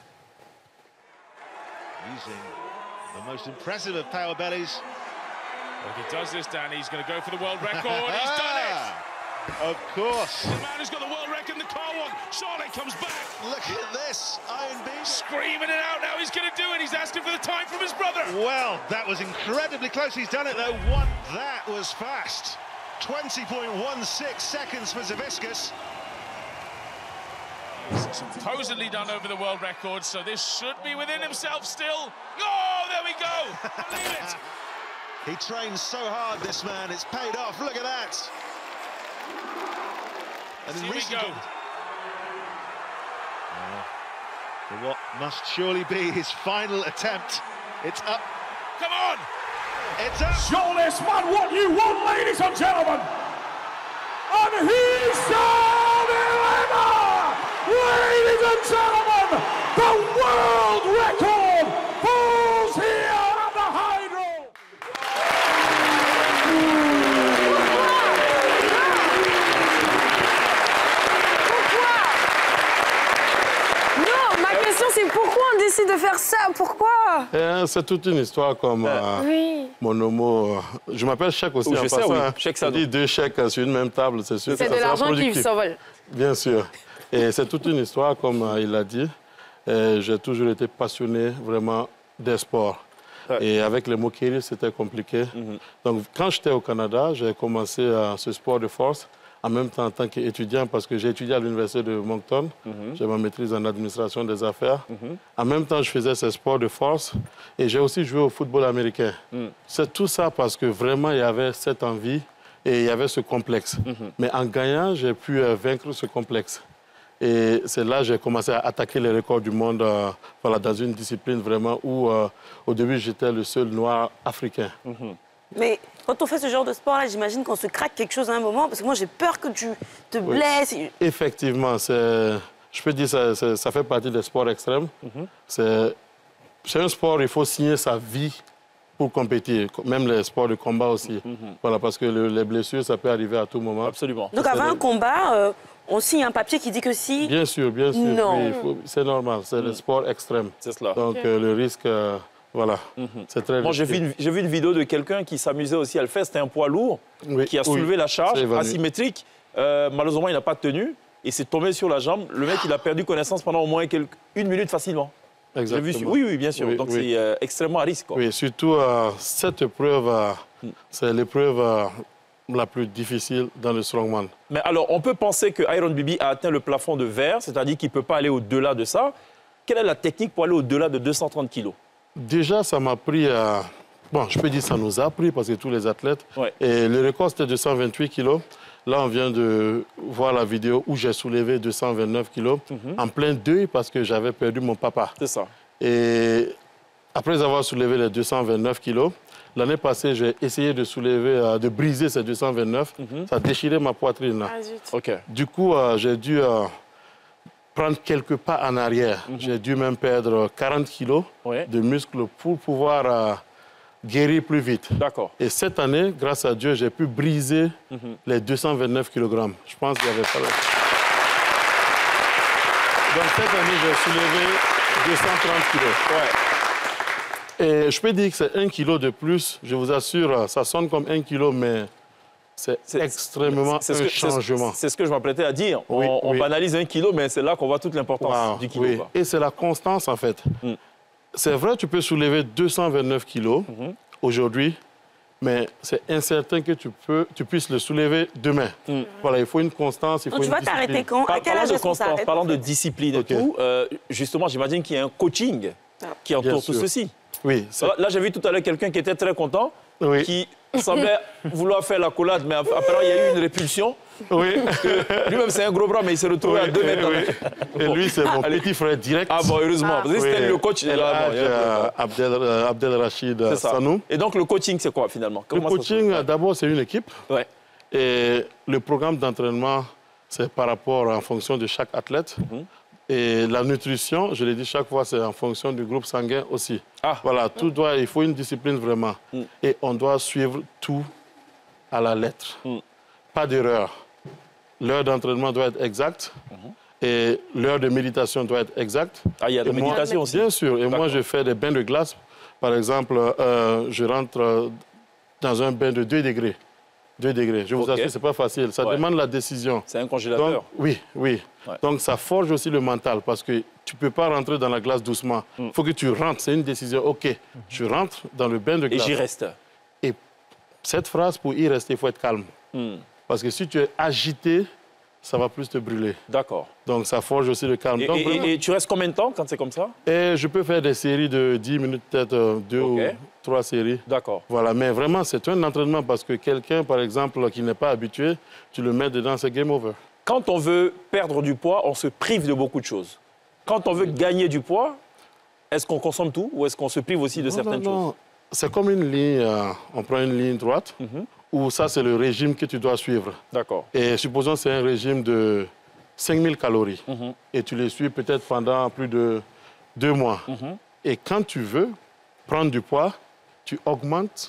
Using the most impressive of power bellies. If he does this, Danny, he's going to go for the world record. He's done it. Of course. The man who's got the world record in the car one. Charlotte comes back, Look at this. Iron Beast. screaming it out now. He's going to do it. He's asking for the time from his brother. Well, that was incredibly close. He's done it though. One. That was fast. twenty point one six seconds for Zaviscus. Supposedly done over the world record, so this should be within himself still. Oh, there we go. Believe it. He trains so hard, this man. It's paid off. Look at that. And in Here we recent go. for what must surely be his final attempt. It's up. Come on. It's up. Show this man what you want, ladies and gentlemen. And he's done it! Ladies and gentlemen, the world record falls here at the Hydro. Non, ma question c'est pourquoi on décide de faire ça? Pourquoi? Euh, C'est toute une histoire comme euh, Oui. mon homo. euh, Je m'appelle Cheikh aussi Oui, en je sais, passant. oui. hein. Cheikh Je Sadou. dis deux chèques sur une même table, c'est sûr. que C'est ça de sera l'argent qui productif. s'envole. Bien sûr. Et c'est toute une histoire, comme euh, il l'a dit. Euh, J'ai toujours été passionné vraiment des sports. Ouais. Et avec les Mokiri, c'était compliqué. Mhm. Donc, quand j'étais au Canada, j'ai commencé euh, ce sport de force en même temps en tant qu'étudiant, parce que j'ai étudié à l'université de Moncton. Mhm. J'ai ma maîtrise en administration des affaires. Mhm. En même temps, je faisais ce sport de force et j'ai aussi joué au football américain. Mhm. C'est tout ça parce que vraiment, il y avait cette envie et il y avait ce complexe. Mhm. Mais en gagnant, j'ai pu euh, vaincre ce complexe. Et c'est là que j'ai commencé à attaquer les records du monde euh, voilà, dans une discipline vraiment où, euh, au début, j'étais le seul noir africain. Mais quand on fait ce genre de sport-là, j'imagine qu'on se craque quelque chose à un moment. Parce que moi, j'ai peur que tu te Oui. blesses. Effectivement, c'est, je peux dire que ça, ça fait partie des sports extrêmes. C'est, c'est un sport, il faut signer sa vie pour compétir, même les sports de combat aussi. Voilà, parce que le- les blessures, ça peut arriver à tout moment. Absolument. Donc, avant un combat, euh, on signe un papier qui dit que si. Bien sûr, bien sûr. Non. Oui, il faut- c'est normal, c'est le sport extrême. C'est cela. Donc euh, le risque, euh, voilà, c'est très Moi, j'ai risqué. vu, une, j'ai vu une vidéo de quelqu'un qui s'amusait aussi à le faire. C'était un poids lourd Oui, qui a oui, soulevé la charge c'est évanoui. asymétrique. Euh, malheureusement, il n'a pas tenu et s'est tombé sur la jambe. Le mec, il a perdu connaissance pendant au moins quelques, une minute facilement. J'ai Exactement. vu sur- oui, oui, bien sûr. Oui, Donc, oui. c'est euh, extrêmement à risque. Quoi. Oui, surtout euh, cette épreuve, euh, c'est l'épreuve euh, la plus difficile dans le strongman. Mais alors, on peut penser que Iron Bibi a atteint le plafond de verre, c'est-à-dire qu'il ne peut pas aller au-delà de ça. Quelle est la technique pour aller au-delà de deux cent trente kilos? Déjà, ça m'a pris, euh, bon, je peux dire ça nous a pris parce que tous les athlètes. Ouais. Et le record, c'était deux cent vingt-huit kilos. Là, on vient de voir la vidéo où j'ai soulevé deux cent vingt-neuf kilos en plein deuil parce que j'avais perdu mon papa. C'est ça. Et après avoir soulevé les deux cent vingt-neuf kilos, l'année passée, j'ai essayé de soulever, euh, de briser ces deux cent vingt-neuf. Ça a déchiré ma poitrine. là. Ah, zut. OK. Du coup, euh, j'ai dû euh, prendre quelques pas en arrière. J'ai dû même perdre quarante kilos Ouais. de muscles pour pouvoir euh, guérir plus vite. D'accord. Et cette année, grâce à Dieu, j'ai pu briser les deux cent vingt-neuf kilogrammes. Je pense qu'il n'y avait pas... Donc cette année, j'ai soulevé deux cent trente kilos. Ouais. Et je peux dire que c'est un kilo de plus. Je vous assure, ça sonne comme un kilo, mais c'est extrêmement c'est un ce que, changement. C'est ce que je m'apprêtais à dire. Oui, on, on oui. banalise un kilo, mais c'est là qu'on voit toute l'importance Wow, du kilo. oui. Quoi. Et c'est la constance, en fait. Mm. C'est vrai, tu peux soulever deux cent vingt-neuf kilos Mm-hmm. aujourd'hui, mais c'est incertain que tu, peux, tu puisses le soulever demain. Mm. Voilà, il faut une constance, il faut Donc, tu une vas discipline. t'arrêter quand? À Par- quel parlant âge de est-ce qu'on constance, s'arrête, parlant en de fait discipline Ok. et tout, euh, justement, j'imagine qu'il y a un coaching qui Bien entoure tout sûr. ceci. Oui, c'est- Là, j'ai vu tout à l'heure quelqu'un qui était très content, Oui. qui semblait vouloir faire la collade, mais apparemment, il y a eu une répulsion. oui. Lui-même, c'est un gros bras, mais il s'est retrouvé à deux mètres. Et lui, c'est mon Allez. petit frère direct. Ah bon, heureusement. Parce que Oui. c'était le coach. El là, bon, Hadj, il y a- euh, Abdel, euh, Abdel Rachid C'est ça. Sanou. Et donc, le coaching, c'est quoi, finalement? Le Comment ça se coaching, passe? euh, d'abord, c'est une équipe. Ouais. Et le programme d'entraînement, c'est par rapport, en fonction de chaque athlète. Mhm. Et la nutrition, je l'ai dit chaque fois, c'est en fonction du groupe sanguin aussi. Ah. Voilà, tout doit, il faut une discipline vraiment. Mm. Et on doit suivre tout à la lettre. Mm. Pas d'erreur. L'heure d'entraînement doit être exacte. Et l'heure de méditation doit être exacte. Ah, il y a de Et moi- méditation aussi. Bien sûr. Et moi, D'accord. je fais des bains de glace. Par exemple, euh, je rentre euh, dans un bain de deux degrés. deux degrés. Je vous Ok. assure, ce n'est pas facile. Ça Ouais. demande la décision. C'est un congélateur. Donc, oui, oui. Ouais. Donc, ça forge aussi le mental parce que tu ne peux pas rentrer dans la glace doucement. Il Mm. faut que tu rentres. C'est une décision. OK, je rentre dans le bain de Et glace. j'y reste. Et cette phrase, pour y rester, il faut être calme. Hmm. Parce que si tu es agité, ça va plus te brûler. D'accord. Donc, ça forge aussi le calme. Et, Donc, et- vraiment- et tu restes combien de temps quand c'est comme ça? et je peux faire des séries de dix minutes, peut-être euh, deux OK. ou trois séries. D'accord. Voilà, mais vraiment, c'est un entraînement parce que quelqu'un, par exemple, qui n'est pas habitué, tu le mets dedans, c'est game over. Quand on veut perdre du poids, on se prive de beaucoup de choses. Quand on veut gagner du poids, est-ce qu'on consomme tout ou est-ce qu'on se prive aussi de Non, certaines non, non. choses? C'est comme une ligne, euh, on prend une ligne droite, Mhm. où ça, c'est le régime que tu dois suivre. D'accord. Et supposons que c'est un régime de cinq mille calories. Mhm. Et tu les suis peut-être pendant plus de deux mois. Mhm. Et quand tu veux prendre du poids, tu augmentes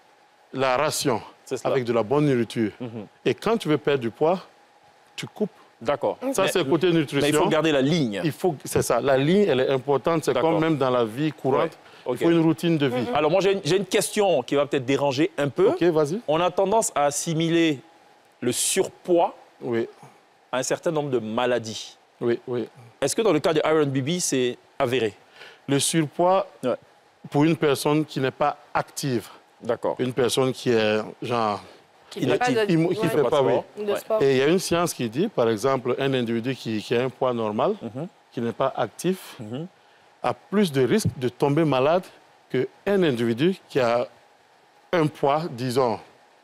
la ration C'est cela. avec de la bonne nourriture. Mhm. Et quand tu veux perdre du poids, tu coupes. D'accord. Ça, Mais- c'est le côté nutrition. Mais il faut garder la ligne. Il faut, c'est ça. La ligne, elle est importante. C'est D'accord. comme même dans la vie courante. Ouais. Ok. Il faut une routine de vie. Alors moi, j'ai une, j'ai une question qui va peut-être déranger un peu. OK, vas-y. On a tendance à assimiler le surpoids Oui, à un certain nombre de maladies. oui, oui. Est-ce que dans le cas de Iron B B, c'est avéré? Le surpoids, Ouais. pour une personne qui n'est pas active, D'accord. une personne qui est genre Qui fait pas inactive, de- immo- qui ouais. fait Pas pas, de oui. sport. De Ouais. sport. Et il y a une science qui dit, par exemple, un individu qui, qui a un poids normal, Mhm. qui n'est pas actif, Mhm. a plus de risques de tomber malade qu'un individu qui a un poids, disons,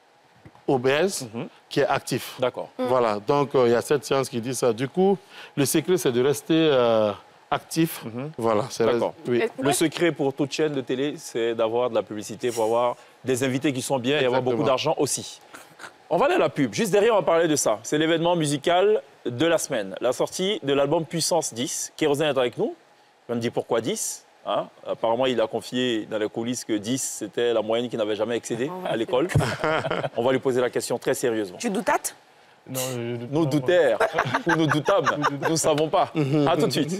obèse, Mhm. qui est actif. D'accord. Voilà, donc euh, il y a cette science qui dit ça. Du coup, le secret, c'est de rester euh, actif. Voilà, c'est D'accord. oui. Et- Le secret pour toute chaîne de télé, c'est d'avoir de la publicité, pour avoir des invités qui sont bien et avoir Exactement. beaucoup d'argent aussi. On va aller à la pub. Juste derrière, on va parler de ça. C'est l'événement musical de la semaine. La sortie de l'album Puissance dix. Kérosène est avec nous. Je me dis pourquoi dix, hein? Apparemment, il a confié dans les coulisses que dix, c'était la moyenne qu'il n'avait jamais excédée à l'école. On va lui poser la question très sérieusement. Tu doutates? Non, je doute Nous pas, doutèrent ou nous doutâmes, nous ne savons pas. À tout de suite.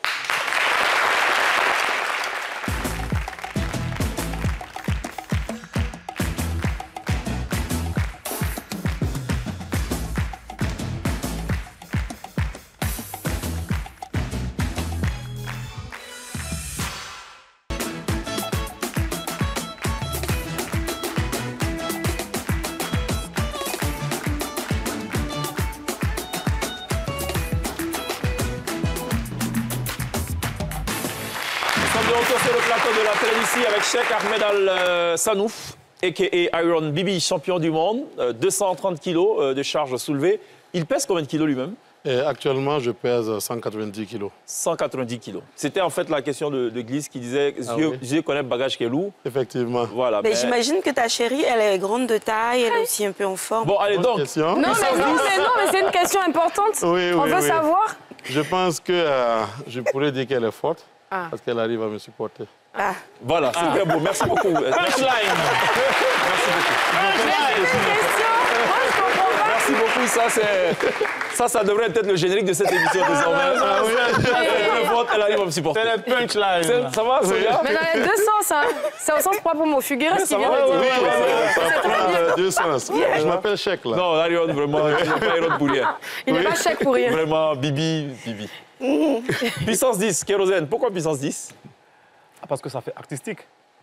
Nous sommes de retour sur le plateau de la télévision avec Cheikh Ahmed Al-Sanouf, a k a. Iron B B, champion du monde, euh, deux cent trente kilos euh, de charge soulevée. Il pèse combien de kilos lui-même? Et actuellement, je pèse cent quatre-vingt-dix kilos. cent quatre-vingt-dix kilos. C'était en fait la question de, de Glisse qui disait Ah Dieu, oui. Dieu connaît le bagage qui est lourd. Effectivement. Voilà. Mais mais- j'imagine que ta chérie, elle est grande de taille, elle est aussi un peu en forme. Bon, allez Bonne donc. question. Non, mais non, mais non, mais c'est une question importante. Oui, On oui, veut oui. savoir. Je pense que euh, je pourrais dire qu'elle est forte Ah. parce qu'elle arrive à me supporter. Ah. Voilà, c'est très beau. Merci beaucoup. Merci. Punchline. Merci beaucoup. J'ai une question. Moi, je comprends pas. Merci beaucoup. oui, ça, c'est... Ça, ça devrait être le générique de cette émission désormais. Ah, oui. Elle vote, elle arrive à me supporter. C'est le punchline. Ça va, Sonia? Mais dans les deux sens, hein. C'est au sens propre pour Figueres qui vient va, de oui, dire. oui, oui, Ça prend euh, deux sens. Je m'appelle Chèque, là. Non, Arion, vraiment, il n'est pas Arion pour rien. Il n'est pas chèque pour rien. Vraiment, Bibi, Bibi. Puissance dix, Kérosène. Pourquoi puissance dix? Parce que ça fait artistique,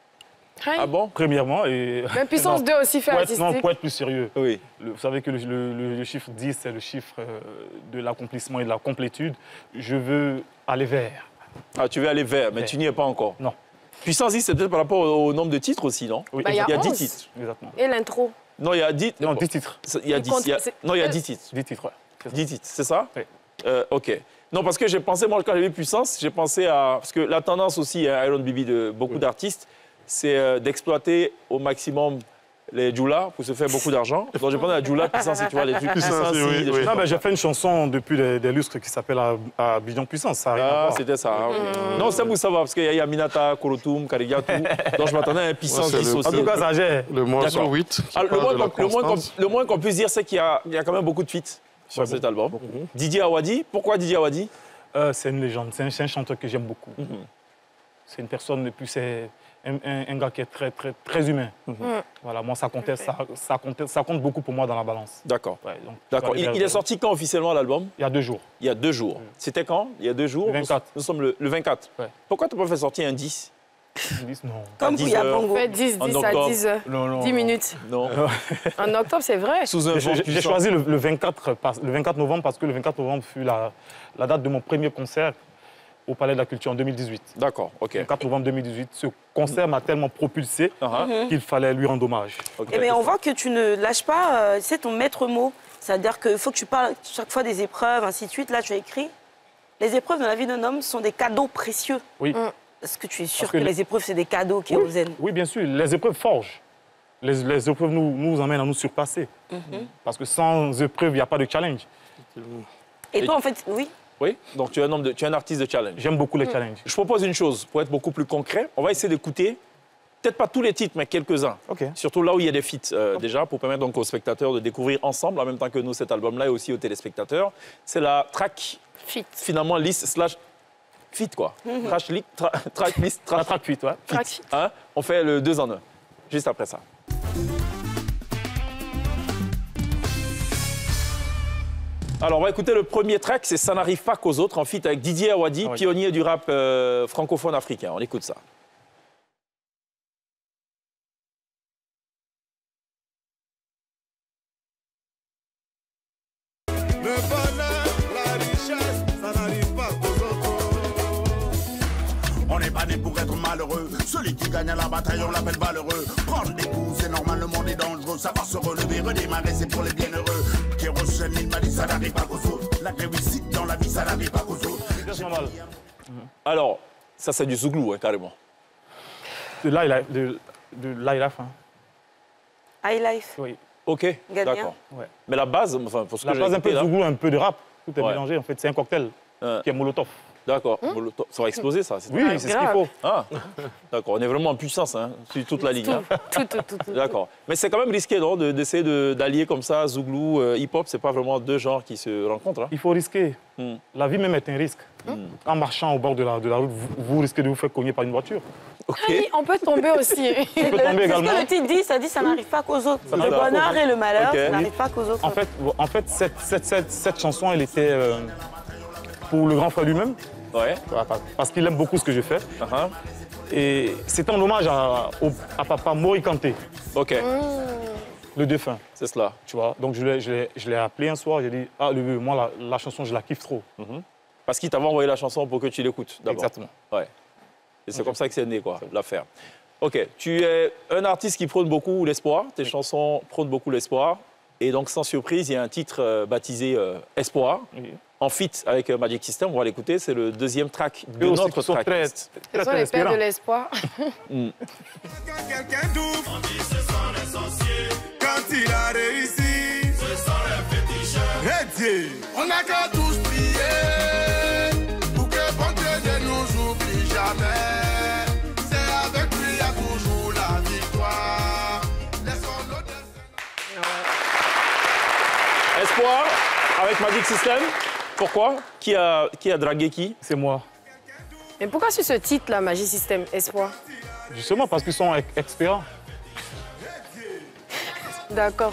Ah bon? premièrement. Et... Même puissance Non, deux aussi fait pour être, artistique. non, pour être plus sérieux, Oui. le- vous savez que le, le- le- le chiffre dix, c'est le chiffre euh, de l'accomplissement et de la complétude. Je veux aller vers. Ah, tu veux aller vers, mais Vers. tu n'y es pas encore. Non. Puissance dix, c'est peut-être par rapport au, au nombre de titres aussi, non? Oui, Bah, il y a Il y a dix onze. titres. exactement. Et l'intro. Non, il y a dix. Non, dix titres. Il y a Il dix. compte- il y a- c'est- Non, il y a dix titres. dix titres, ouais. C'est ça. dix titres, c'est ça? Oui. Euh, OK. Non, parce que j'ai pensé, moi, quand j'ai vu Puissance, j'ai pensé à... Parce que la tendance aussi, à Iron Bibi, de beaucoup d'artistes, c'est euh, d'exploiter au maximum les djoulas pour se faire beaucoup d'argent. Donc, j'ai pensé à djula, Puissance, tu vois, les trucs Puissance, oui, des oui. choses Non, comme mais ça. j'ai fait une chanson depuis des, des lustres qui s'appelle à, à Bidon Puissance. Ça a rien à Ah, voir. c'était ça. hein, ok. Non, c'est vous, ça va, parce qu'il y a Aminata, Korotoum, Karigatou. Donc, je m'attendais à un Puissance Ouais, c'est dix le- aussi. En tout cas, ça gère. Le morceau D'accord. huit, qui Ah, le, parle moins de la qu'on- le moins qu'on- constance. le moins qu'on puisse dire, c'est qu'il y a, il y a quand même beaucoup de feats sur Ouais, cet beaucoup, album. beaucoup. Didier Awadi, pourquoi Didier Awadi? Euh, c'est une légende, c'est un, c'est un chanteur que j'aime beaucoup. Mhm. C'est une personne, et puis c'est un, un- un gars qui est très, très, très humain. Voilà, moi, ça, comptait, ça, ça, comptait, ça compte beaucoup pour moi dans la balance. D'accord. Ouais, donc, D'accord. je vais Il, aller il vers- est sorti quand officiellement l'album? Il y a deux jours. Il y a deux jours. C'était quand? Il y a deux jours? Le vingt-quatre. Nous, nous sommes le, le vingt-quatre. Ouais. Pourquoi tu n'as pas fait sortir un dix? Ils disent non. Comme dix Bouya heures. Bongo. Fait dix, En dix à octobre. dix heures. Non, non, dix non. minutes. Non. En octobre, c'est vrai. Sous un J'ai vent j'ai puissant. choisi le, le vingt-quatre, parce- le vingt-quatre novembre parce que le vingt-quatre novembre fut la, la date de mon premier concert au Palais de la Culture en deux mille dix-huit. D'accord, ok. vingt-quatre novembre deux mille dix-huit. Ce concert m'a tellement propulsé Uh-huh. qu'il fallait lui rendre hommage. Ok. Eh bien, on voit que tu ne lâches pas, euh, c'est ton maître mot. C'est-à-dire qu'il faut que tu parles chaque fois des épreuves, ainsi de suite. Là, tu as écrit les épreuves dans la vie d'un homme sont des cadeaux précieux. Oui. Est-ce que tu es sûr Parce que, que les épreuves, c'est des cadeaux, Oui, Kérosène? oui, bien sûr. Les épreuves forgent. Les, les épreuves nous, nous emmènent à nous surpasser. Parce que sans épreuve, il n'y a pas de challenge. Et toi, en fait, oui. Oui, donc tu es un, homme de, tu es un artiste de challenge. J'aime beaucoup les challenges. Je propose une chose, pour être beaucoup plus concret, on va essayer d'écouter, peut-être pas tous les titres, mais quelques-uns. OK. Surtout là où il y a des feats, euh, déjà, pour permettre donc aux spectateurs de découvrir ensemble, en même temps que nous, cet album-là, et aussi aux téléspectateurs. C'est la track, Fit. finalement, list slash feat, quoi. Trash li- tra- track list, La trash track fit, ouais. Track feat. fit. Hein, on fait le deux en un, juste après ça. Alors, on va écouter le premier track, c'est Ça n'arrive pas qu'aux autres, en feat avec Didier Awadi, Ah oui. pionnier du rap euh, francophone africain. On écoute ça. Le bonheur, la richesse, ça n'arrive pas aux autres. On n'est pas né pour être malheureux. Celui qui gagne à la bataille, on l'appelle valeureux. Prendre des coups, c'est normal, le monde est dangereux. Savoir se relever, redémarrer, c'est pour les bienheureux. Kérosène, il m'a dit, ça n'arrive pas qu'aux autres. La réussite dans la vie, ça n'arrive pas qu'aux autres. C'est normal. Alors, ça, c'est du zouglou, hein, carrément. De là, il a, de, de là, il a faim. High life. Oui. OK, Gagnant. d'accord. Ouais. Mais la base, enfin, pour ce que La j'ai base, un peu écouté, de là, zougou, un peu de rap. Tout est Ouais. mélangé, en fait. C'est un cocktail euh, qui est molotov. d'accord, Molotov. Ça va exploser, ça. c'est- Oui, Ah, c'est ce qu'il grave. faut. Ah, d'accord, on est vraiment en puissance, hein, sur toute la ligne. hein. Tout, tout, tout, tout. D'accord. Mais c'est quand même risqué, non, de- d'essayer de- d'allier comme ça, zouglou, euh, hip-hop, c'est pas vraiment deux genres qui se rencontrent. hein. Il faut risquer. Hmm. La vie même est un risque. En marchant au bord de la, de la route, vous, vous risquez de vous faire cogner par une voiture. OK. Oui, on peut tomber aussi. On peut tomber C'est ce également. que le titre dit, ça dit ça n'arrive pas qu'aux autres. n'arrive Le pas bonheur qu'aux autres. et le malheur, Ok. ça n'arrive pas qu'aux autres. En fait, en fait cette, cette, cette, cette chanson, elle était euh, pour le grand frère lui-même, Ouais. parce qu'il aime beaucoup ce que je fais. Uh-huh. Et c'est un hommage à, au- à papa Mori Kanté, OK, le défunt. c'est cela. Tu vois, donc je l'ai, je l'ai, je l'ai appelé un soir, j'ai dit, ah, le vieux, moi, la, la chanson, je la kiffe trop. Parce qu'il t'avait envoyé la chanson pour que tu l'écoutes, d'abord. Exactement. Ouais. Et c'est comme ça que c'est né, quoi, l'affaire. OK, tu es un artiste qui prône beaucoup l'espoir. Tes chansons prônent beaucoup l'espoir. Et donc, sans surprise, il y a un titre euh, baptisé euh, Espoir, Oui. en feat avec euh, Magic System. On va l'écouter. C'est le deuxième track de Eux aussi notre qui sont très, tracklist. très, Ce sont très les pères inspirants. de l'espoir. Quand quelqu'un d'ouf, on dit ce sont les sorciers. Quand il a réussi, ce sont les féticheurs. Et Dieu, on n'a qu'à tous prier pour que bon Dieu ne nous oublie jamais. C'est avec lui, il y a toujours la victoire. Laissons-le. Espoir, avec Magic System. Pourquoi? Qui a, qui a dragué qui? C'est moi. Mais pourquoi sur ce titre-là, Magic System Espoir? Justement parce qu'ils sont ex experts. D'accord.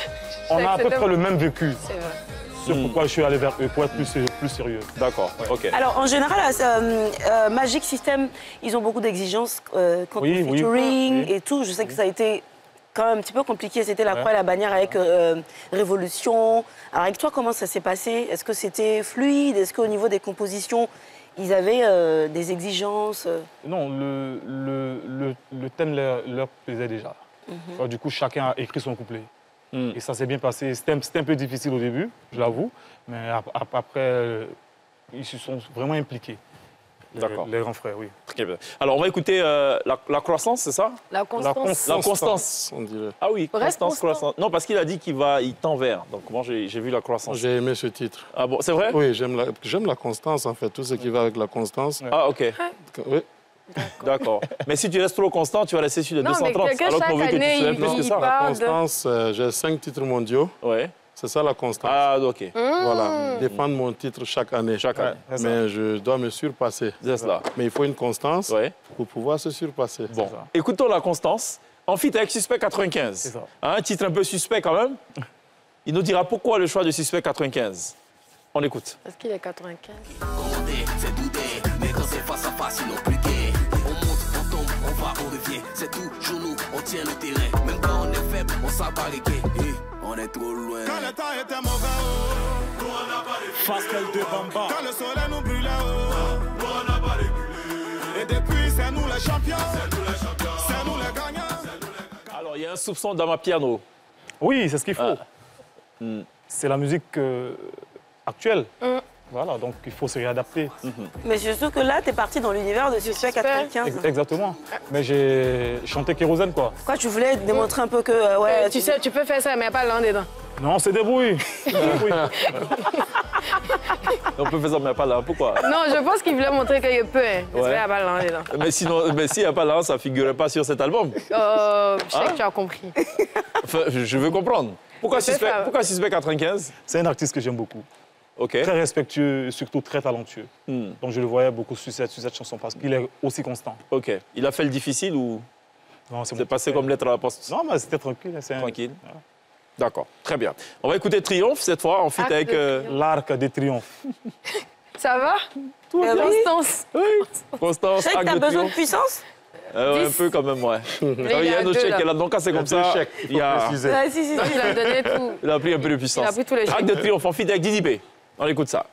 On a à peu près le même vécu. C'est vrai. C'est mmh. pourquoi je suis allé vers eux, pour être plus, plus sérieux. D'accord, ouais. Ok. Alors, en général, euh, euh, Magic System, ils ont beaucoup d'exigences euh, quant oui, au featuring oui. et tout. Je sais que ça a été quand même un petit peu compliqué. C'était la ouais. croix et la bannière avec euh, Révolution. Alors, avec toi, comment ça s'est passé? Est-ce que c'était fluide? Est-ce qu'au niveau des compositions, ils avaient euh, des exigences? Non, le, le, le, le thème leur, leur plaisait déjà. Mm-hmm. Alors, du coup, chacun a écrit son couplet. Mm. Et ça s'est bien passé. C'était un, un peu difficile au début, je l'avoue. Mais après, euh, ils se sont vraiment impliqués. D'accord. Les, les grands frères, oui. Très bien. Alors, on va écouter euh, la, la croissance, c'est ça? La constance. La constance, on dirait. Ah oui, constance, croissance. Non, parce qu'il a dit qu'il va, il tend vers. Donc, moi, j'ai vu la croissance. J'ai aimé ce titre. Ah bon, c'est vrai? Oui, j'aime la, j'aime la constance, en fait. Tout ce qui va avec la constance. Ah, OK. Oui. D'accord. Mais si tu restes trop constant, tu vas rester sur les non, deux cent trente. Mais alors qu'on veut que tu sois plus que ça. La constance, euh, j'ai cinq titres mondiaux. Ouais. C'est ça la constance. Ah, OK. Mmh. Voilà, défendre mon titre chaque année. Chaque année. Ouais, mais je dois me surpasser. C'est cela. Mais il faut une constance ouais. pour pouvoir se surpasser. Bon, écoutons la constance. En fit avec Suspect quatre-vingt-quinze. C'est ça. Un titre un peu suspect quand même. Il nous dira pourquoi le choix de Suspect quatre-vingt-quinze. On écoute. Parce qu'il est quatre-vingt-quinze. C'est douter, mais quand c'est face à face, ils n'ont plus gay. On monte, on tombe, on va, on revient. C'est toujours nous, on tient le terrain. Même quand on est faible, on s'abarrique. Hey, on est trop loin. Quand le temps était mauvais, oh, nous on n'a pas reculé. Parce qu'elle te bamba. Quand le soleil nous brûlait, oh, nous on n'a pas reculé. Et depuis, c'est nous les champions. C'est nous les champions. C'est nous les gagnants. Alors, il y a un soupçon d'Amapiano. Oui, c'est ce qu'il faut. Ah. Mm. C'est la musique euh, actuelle. Mm. Voilà, donc il faut se réadapter. Mm-hmm. Mais surtout que là, tu es parti dans l'univers de Suspect quatre-vingt-quinze. Ex exactement. Mais j'ai chanté Kérosène, quoi. Quoi, tu voulais démontrer un peu que... Euh, ouais, euh, tu, tu sais, tu peux faire ça, mais il n'y a pas l'un dedans. Non, c'est débrouille. On peut faire ça, mais il n'y a pas là. Pourquoi? Non, je pense qu'il voulait montrer qu'il peut. Hein. Ouais. Il n'y a pas l'un dedans. Mais sinon, mais s'il n'y a pas là, ça ne figurait pas sur cet album. Euh, je sais hein? que tu as compris. Enfin, je veux comprendre. Pourquoi Suspect, pourquoi Suspect quatre-vingt-quinze? C'est un artiste que j'aime beaucoup. Okay. Très respectueux et surtout très talentueux. Mm. Donc je le voyais beaucoup sur cette, sur cette chanson parce qu'il est aussi constant. Ok. Il a fait le difficile ou c'est passé comme lettre à la poste? Non, mais c'était tranquille. Tranquille. Un... Ouais. D'accord. Très bien. On va écouter Triomphe cette fois en fit avec euh... l'Arc des Triomphes. Ça va? Tout va bien. Constance. Oui. Constance. Tu sais que t'as besoin de puissance? Euh, un peu quand même, ouais. Il y a un autre chèque là, donc quand c'est comme ça, chèques, il, a... ah, si, si, si. Non, il a donné tout. Il a pris un peu de puissance. Il a pris tous les chèques. Arc de Triomphe en fit avec Didi B. On écoute ça.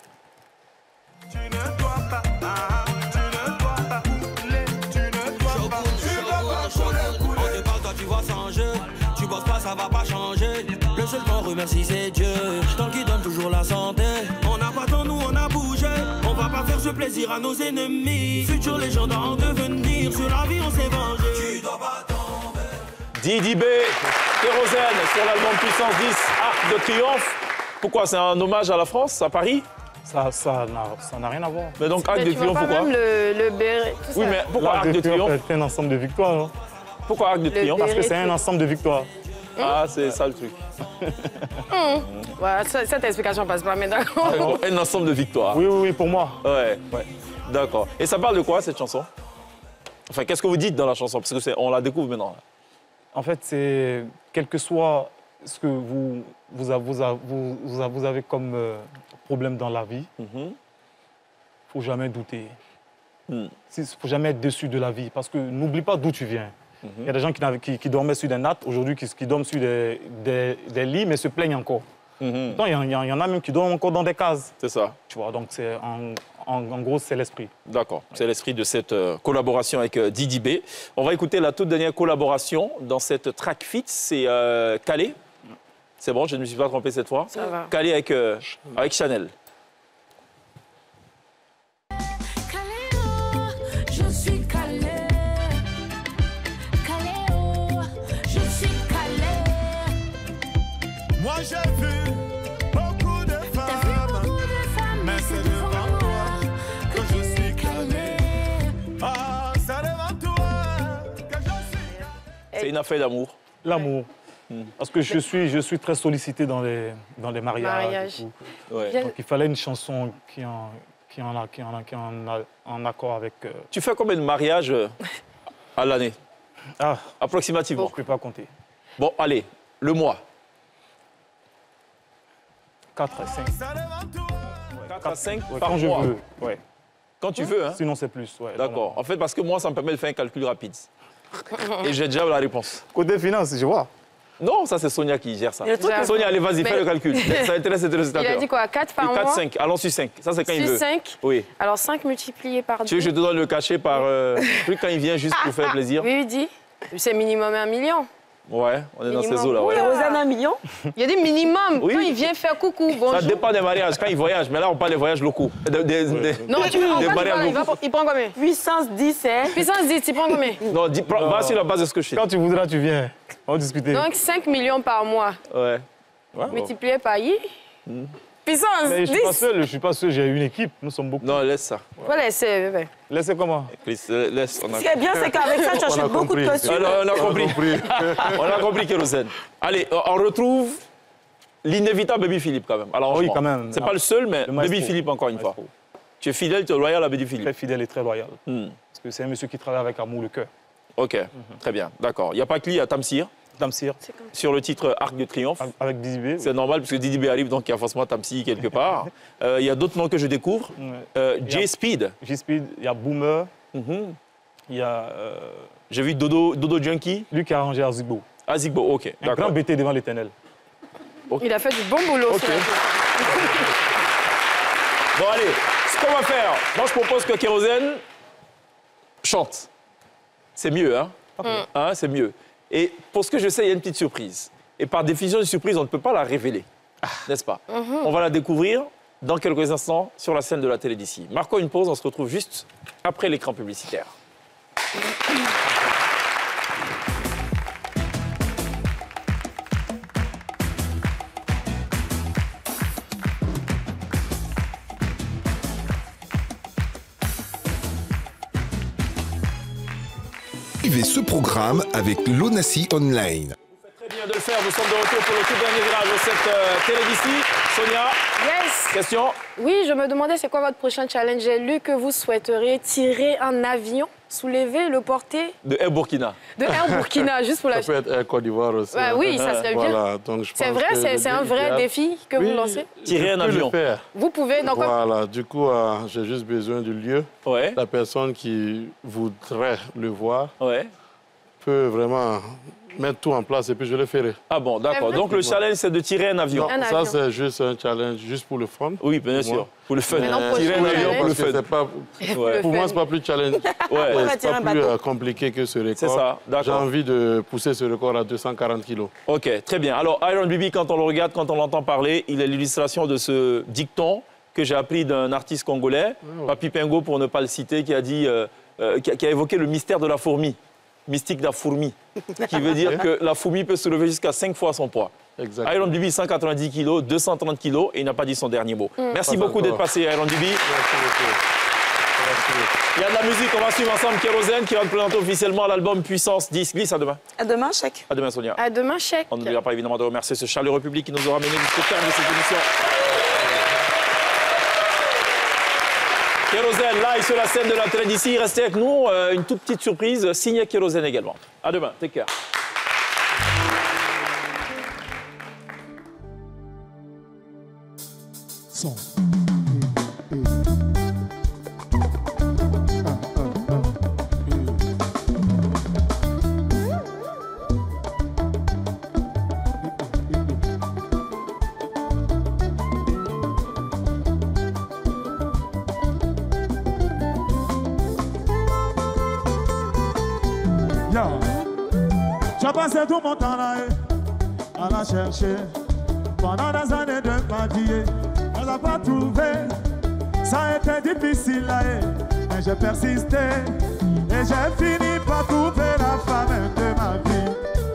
Tu ne dois pas, tu ne dois pas couler, tu ne dois pas, tu ne dois pas couler. On te parle, toi tu vois changer, tu bosses pas, ça va pas changer. Le seul qu'on remercie c'est Dieu, tant qu'il donne toujours la santé. On n'a pas tant, nous on a bougé, on va pas faire ce plaisir à nos ennemis. Futur légende en devenir, sur la vie on s'est vengé. Tu dois pas tomber. Didi B, Kérosène sur l'album Puissance dix, Arc de Triomphe. Pourquoi? C'est un hommage à la France, à Paris? Ça ça n'a rien à voir. Mais donc, Arc de Triomphe, pourquoi? Même le, le béret, tout oui, ça. mais pourquoi Arc de Triomphe? C'est un ensemble de victoires. Hein. Pourquoi Arc de Triomphe? Parce que c'est un ensemble de victoires. Ah, c'est ça le truc. mmh. Ouais, cette explication passe pas, mais d'accord. Un ensemble de victoires. Oui, oui, oui, pour moi. Ouais. ouais. D'accord. Et ça parle de quoi, cette chanson? Enfin, qu'est-ce que vous dites dans la chanson? Parce qu'on la découvre maintenant. En fait, c'est quel que soit ce que vous, vous, vous, vous, vous, vous avez comme euh, problème dans la vie, il mm-hmm. ne faut jamais douter. Il mm. ne faut jamais être déçu de la vie. Parce que n'oublie pas d'où tu viens. Il mm-hmm. y a des gens qui, qui, qui dormaient sur des nattes, aujourd'hui qui, qui dorment sur des, des, des lits, mais se plaignent encore. Mm-hmm. Donc, il y, y, y en a même qui dorment encore dans des cases. C'est ça. Tu vois, donc c'est en, en, en gros, c'est l'esprit. D'accord, ouais. C'est l'esprit de cette euh, collaboration avec euh, Didi B. On va écouter la toute dernière collaboration dans cette track fit, c'est euh, Calais. C'est bon, je ne me suis pas trompé cette fois. Ça va. Calais avec, euh, avec Chanel. Moi j'ai vu beaucoup de femmes, beaucoup de femmes mais c'est devant toi que je suis calé. Ah, c'est devant toi que je suis calé. C'est une affaire d'amour. L'amour. Parce que je suis, je suis très sollicité dans les, dans les mariages. Mariage. Et tout. Ouais. Donc il fallait une chanson qui en, qui en, a, qui en, a, qui en, a, en accord avec... Euh... Tu fais combien de mariages euh, à l'année? Ah, approximativement. Je ne peux pas compter. Bon, allez, le mois. quatre à cinq. quatre à cinq ouais, par quand mois. je veux, ouais. Quand tu veux, hein? Sinon, c'est plus, ouais. D'accord. En fait, parce que moi, ça me permet de faire un calcul rapide. Et j'ai déjà la réponse. Côté finance, je vois. Non, ça, c'est Sonia qui gère ça. Truc... Sonia, allez, vas-y, Mais... fais le calcul. Ça intéresse les téléspectateurs. Il a dit quoi, quatre par mois? quatre, cinq. Allons sur cinq. Ça, c'est quand il veut. cinq. Oui. Alors, cinq multiplié par deux. Tu veux que je te donne le cachet par euh, truc quand il vient juste pour faire plaisir? Oui, oui, dis. C'est minimum un million. Ouais, on est minimum. dans ces eaux-là. Ouais. Kérosène, un million? Il y a des minimums. Oui. Quand il vient faire coucou, bonjour. Ça dépend des mariages. Quand il voyage, mais là, on parle des voyages locaux. Des, des, des, non, tu veux des en mariages il, locaux. va, il prend combien? Puissance dix, hein? Puissance dix, tu prends combien? Non, dis, non. Va sur la base de ce que je sais. Quand tu voudras, tu viens. On va discuter. Donc, cinq millions par mois. Ouais. ouais multiplié par I. Hmm. Puissance mais je dix. suis pas seul, je suis pas seul, j'ai une équipe, nous sommes beaucoup. Non, laisse ça. Faut laisser, bébé. Laissez comment? Laisse, laisse. On a... Ce qui est bien, c'est qu'avec ça, tu achètes beaucoup compris. de costumes. Alors, on a compris. On a compris, Kérosène. Allez, on retrouve l'inévitable Baby Philippe quand même. Alors, oui, quand même. C'est pas le seul, mais le Baby Philippe encore une fois. Tu es fidèle, tu es loyal à Baby Philippe. Très fidèle et très loyal. Hmm. Parce que c'est un monsieur qui travaille avec amour le cœur. Ok, mm-hmm. Très bien, d'accord. Il n'y a pas que lui, il y a Tamsir. Tamsir. Sur le titre Arc de Triomphe. Avec Didi B. C'est normal, parce que Didi B arrive, donc il y a forcément Tamsir quelque part. euh, il y a d'autres noms que je découvre. Euh, J-Speed. J-Speed, il y a Boomer. Mm-hmm. Il y a... Euh... J'ai vu Dodo, Dodo Junkie. Lui qui a arrangé Azigbo. Azigbo, ok. Un grand B T devant l'éternel. Okay. Il a fait du bon boulot. Ok. Bon, allez, ce qu'on va faire, moi je propose que Kérosène chante. C'est mieux, hein, mm. hein c'est mieux. Et pour ce que je sais, il y a une petite surprise. Et par définition, une surprise, on ne peut pas la révéler, ah. n'est-ce pas? mm-hmm. On va la découvrir dans quelques instants sur la scène de la télé d'ici. Marquons une pause, on se retrouve juste après l'écran publicitaire. Suivez ce programme avec l'Onassi Online. Vous faites très bien de le faire. Nous sommes de retour pour le tout dernier virage de cette euh, télé d'ici. Sonia, yes. Question? Oui, je me demandais c'est quoi votre prochain challenge. J'ai lu que vous souhaiteriez tirer un avion, soulever, le porter... De Air Burkina. De Air Burkina, juste pour la... Ça peut être Air Côte d'Ivoire aussi. Ouais, oui, ça serait bien. Voilà, c'est vrai, c'est un vrai idéal. défi que oui, vous lancez? Tirer un avion. Vous pouvez, donc voilà, du coup, euh, j'ai juste besoin du lieu. Ouais. La personne qui voudrait le voir ouais. peut vraiment mettre tout en place et puis je le ferai. Ah bon, d'accord. Donc le challenge, c'est de tirer un avion. Non, un ça, avion. c'est juste un challenge, juste pour le fun. Oui, bien sûr. Pour le fun. Mais tirer un avion, parce que c'est pas... Ouais. Pour moi, c'est pas plus challenge. Ouais. C'est pas plus euh, compliqué que ce record. C'est ça, d'accord. J'ai envie de pousser ce record à deux cent quarante kilos. OK, très bien. Alors, Iron Bibi, quand on le regarde, quand on l'entend parler, il est l'illustration de ce dicton que j'ai appris d'un artiste congolais, oh. Papi Pingo, pour ne pas le citer, qui a dit, euh, euh, qui, a, qui a évoqué le mystère de la fourmi. Mystique de la fourmi, qui veut dire que la fourmi peut soulever jusqu'à cinq fois son poids. Exactement. Iron Bibi, cent quatre-vingt-dix kilos, deux cent trente kilos, et il n'a pas dit son dernier mot. Mm. Merci pas beaucoup d'être passé, Iron Bibi. Merci beaucoup. Merci. Il y a de la musique, on va suivre ensemble Kérosène, qui va nous présenter officiellement l'album Puissance dix. Glisse, à demain. À demain, chèque. À demain, Sonia. À demain, chèque. On n'oubliera pas évidemment de remercier ce chaleureux public qui nous aura mené jusqu'au terme de cette émission. Kérosène, live sur la scène de la télé d'ici. Restez avec nous. Euh, une toute petite surprise, signée Kérosène également. À demain. Take care. Son. J'ai passé tout mon temps là à la chercher pendant des années de ma vie. Elle n'a pas trouvé, ça a été difficile là, mais j'ai persisté et j'ai fini par trouver la femme de ma vie.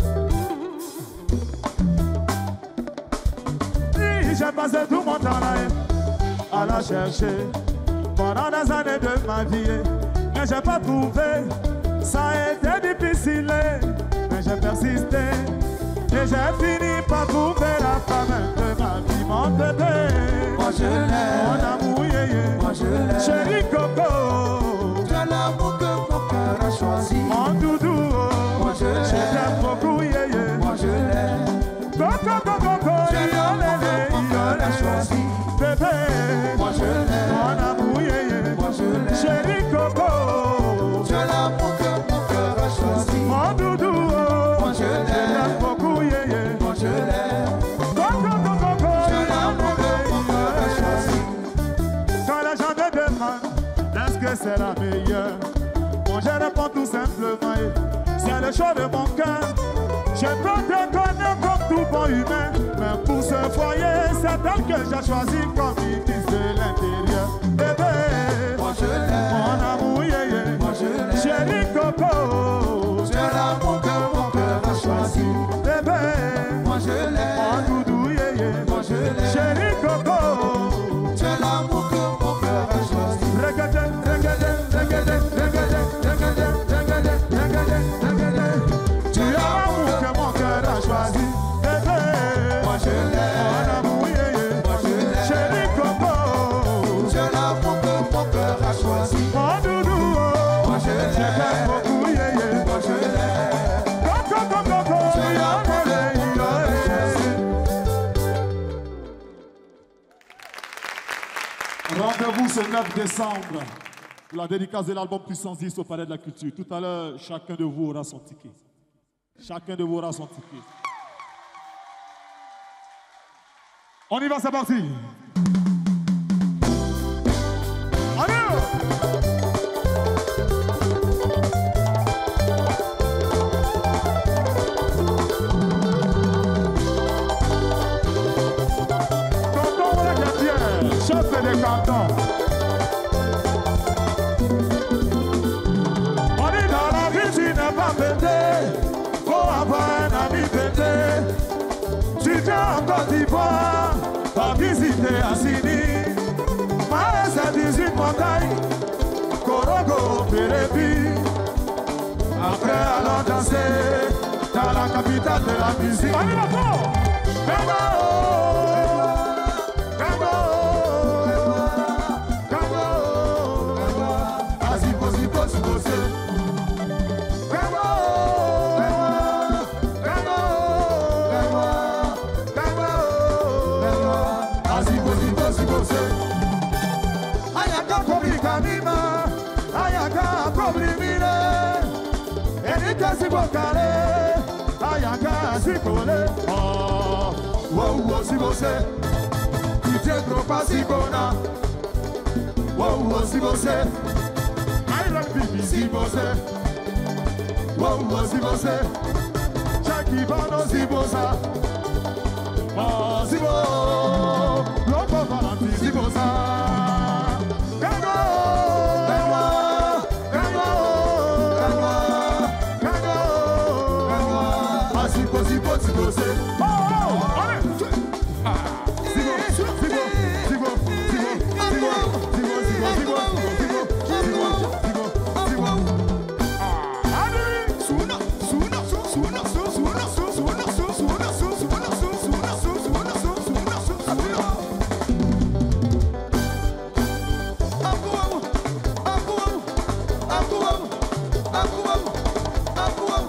Oui, j'ai passé tout mon temps là à la chercher pendant des années de ma vie, mais j'ai pas trouvé, ça a été difficile. Mais j'ai persisté et j'ai fini par trouver la femme de ma vie, mon bébé. Moi je l'aime. Mon amour, yéyé. Moi je l'aime. Chéri Coco. Tu es l'amour que mon cœur a choisi. Mon doudou. Moi je l'aime. Je t'aime beaucoup, yéyé. Moi je l'aime. Coco, Coco, Coco. Tu es l'amour que mon cœur a choisi. Bébé. Moi je l'aime. Mon amour, yéyé. Moi je l'aime. Chéri Coco. Tu es l'amour que mon cœur a choisi. Mon doudou. Moi je l'aime. Je t'aime beaucoup, yéyé. Moi je l'aime. Coco, Coco, Coco. Tu es l'amour que mon cœur a choisi. Quand les gens me demandent est-ce que c'est la meilleure, moi je réponds tout simplement c'est le choix de mon cœur. Je peux te connaître comme tout bon humain, mais pour ce foyer, c'est elle que j'ai choisi comme fils de l'intérieur. Bébé, moi je l'aime. Mon amour, yéyé. Moi je l'aime. Chéri Coco. Tu es l'amour que mon cœur a choisi. Bébé, moi je l'aime. Mon doudou, yéyé. Moi je l'aime. Chéri Coco. Tu es l'amour que mon cœur a choisi. Regardez, regardez, regardez, regardez, regardez, regardez, regardez, regardez. Tu es l'amour que mon cœur a choisi. Bébé, moi je l'aime. Mon amour, yéyé. Moi je l'aime. Chéri Coco. Tu es l'amour que mon cœur a choisi. Mon doudou. Moi je Je t'aime l'aime. beaucoup, yéyé. Moi je l'aime. Coco, Coco, Coco. Tu es l'amour que mon cœur a choisi. Rendez-vous ce neuf décembre pour la dédicace de l'album Puissance dix au Palais de la Culture. Tout à l'heure, chacun de vous aura son ticket. Chacun de vous aura son ticket. On y va, c'est parti. Allez! Chef des cantons. On est dans la vie, tu n'es pas pété. Faut avoir un ami pété. Tu viens en Côte d'Ivoire, pas visiter Assini. Marais à dix-huit montagnes, Korogo, Pérépi. Après, allons danser dans la capitale de la musique. On y va fort. Oh, wow, wow, si você, tu te tropa si bona. Wow, wow, si você, I love baby, si você. Wow, wow, si você, Jackie Bono, si você. Oh, si você, loco valenti, si você. Gango, gango, gango, gango, gango, gango. Assim, assim, assim, você. Oh, oh, allez. Ah, si bon, si bon, si bon, si bon, si bon, si bon, si bon, si bon, si bon, si bon, si bon. Ah, allez. Suna, suna, suna, suna, suna, suna, suna, suna, suna, suna, suna, suna, suna. Apuamo, apuamo, apuamo, apuamo, apuamo.